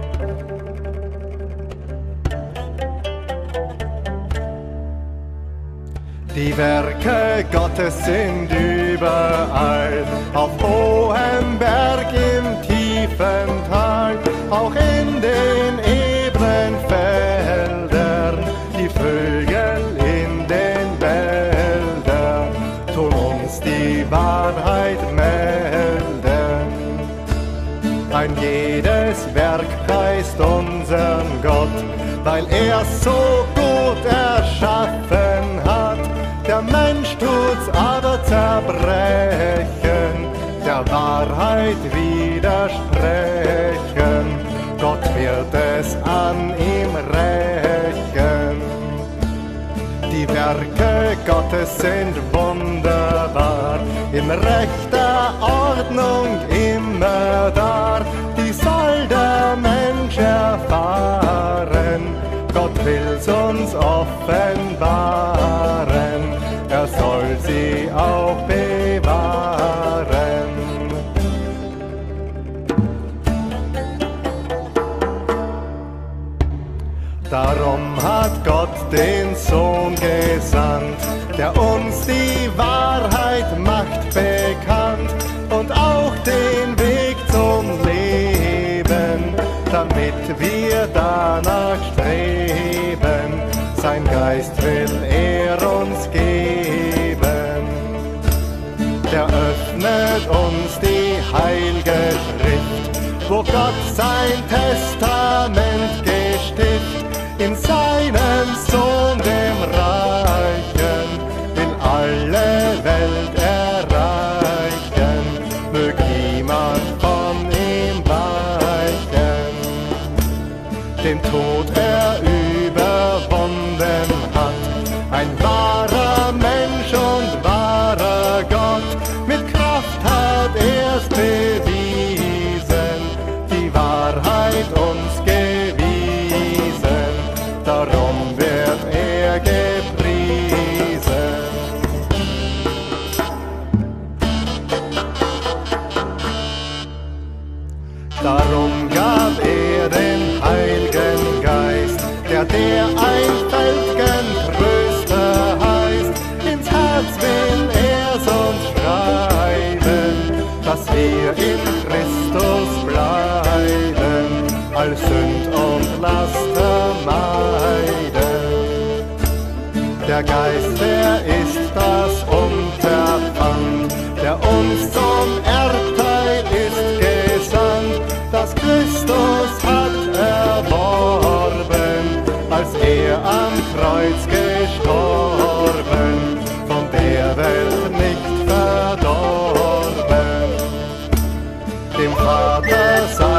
Die Werke Gottes sind überall, auf hohem Berg, im tiefen Tal, auch in den ebenen Feldern, die Vögel in den Wäldern, tun uns die Wahrheit melden. Ein jedes Werk preist unseren Gott, weil er so gut erschaffen hat. Der Mensch tut's aber zerbrechen, der Wahrheit widersprechen. Gott wird es an ihm rächen. Die Werke Gottes sind wunderbar, in rechter Ordnung immer da. Die soll der Mensch erfahren, Gott will's uns offenbaren, er soll sie auch bewahren. Darum hat Gott den Sohn gesandt, der uns die Wahrheit macht bekannt und auch den Weg zum Leben, damit wir danach streben. Sein Geist will er uns geben. Der öffnet uns die heilige Schrift, wo Gott sein Testament gestiftet. In seinem Sohn, dem Reichen, will alle Welt erreichen, mög niemand von ihm weichen. Den Tod er überwunden hat, ein wahrer Mensch und wahrer Gott, mit Kraft hat er's bewiesen, die Wahrheit uns gewiesen. Darum wird er gepriesen. Darum gab er den Heiligen Geist, der einfältigen Tröster heißt. Ins Herz will er's uns schreiben, dass wir in Christus bleiben, all Sünd und Laster meiden. Der Geist, der ist das Unterweis, gestorben, von der Welt nicht verdorben. Dem Vater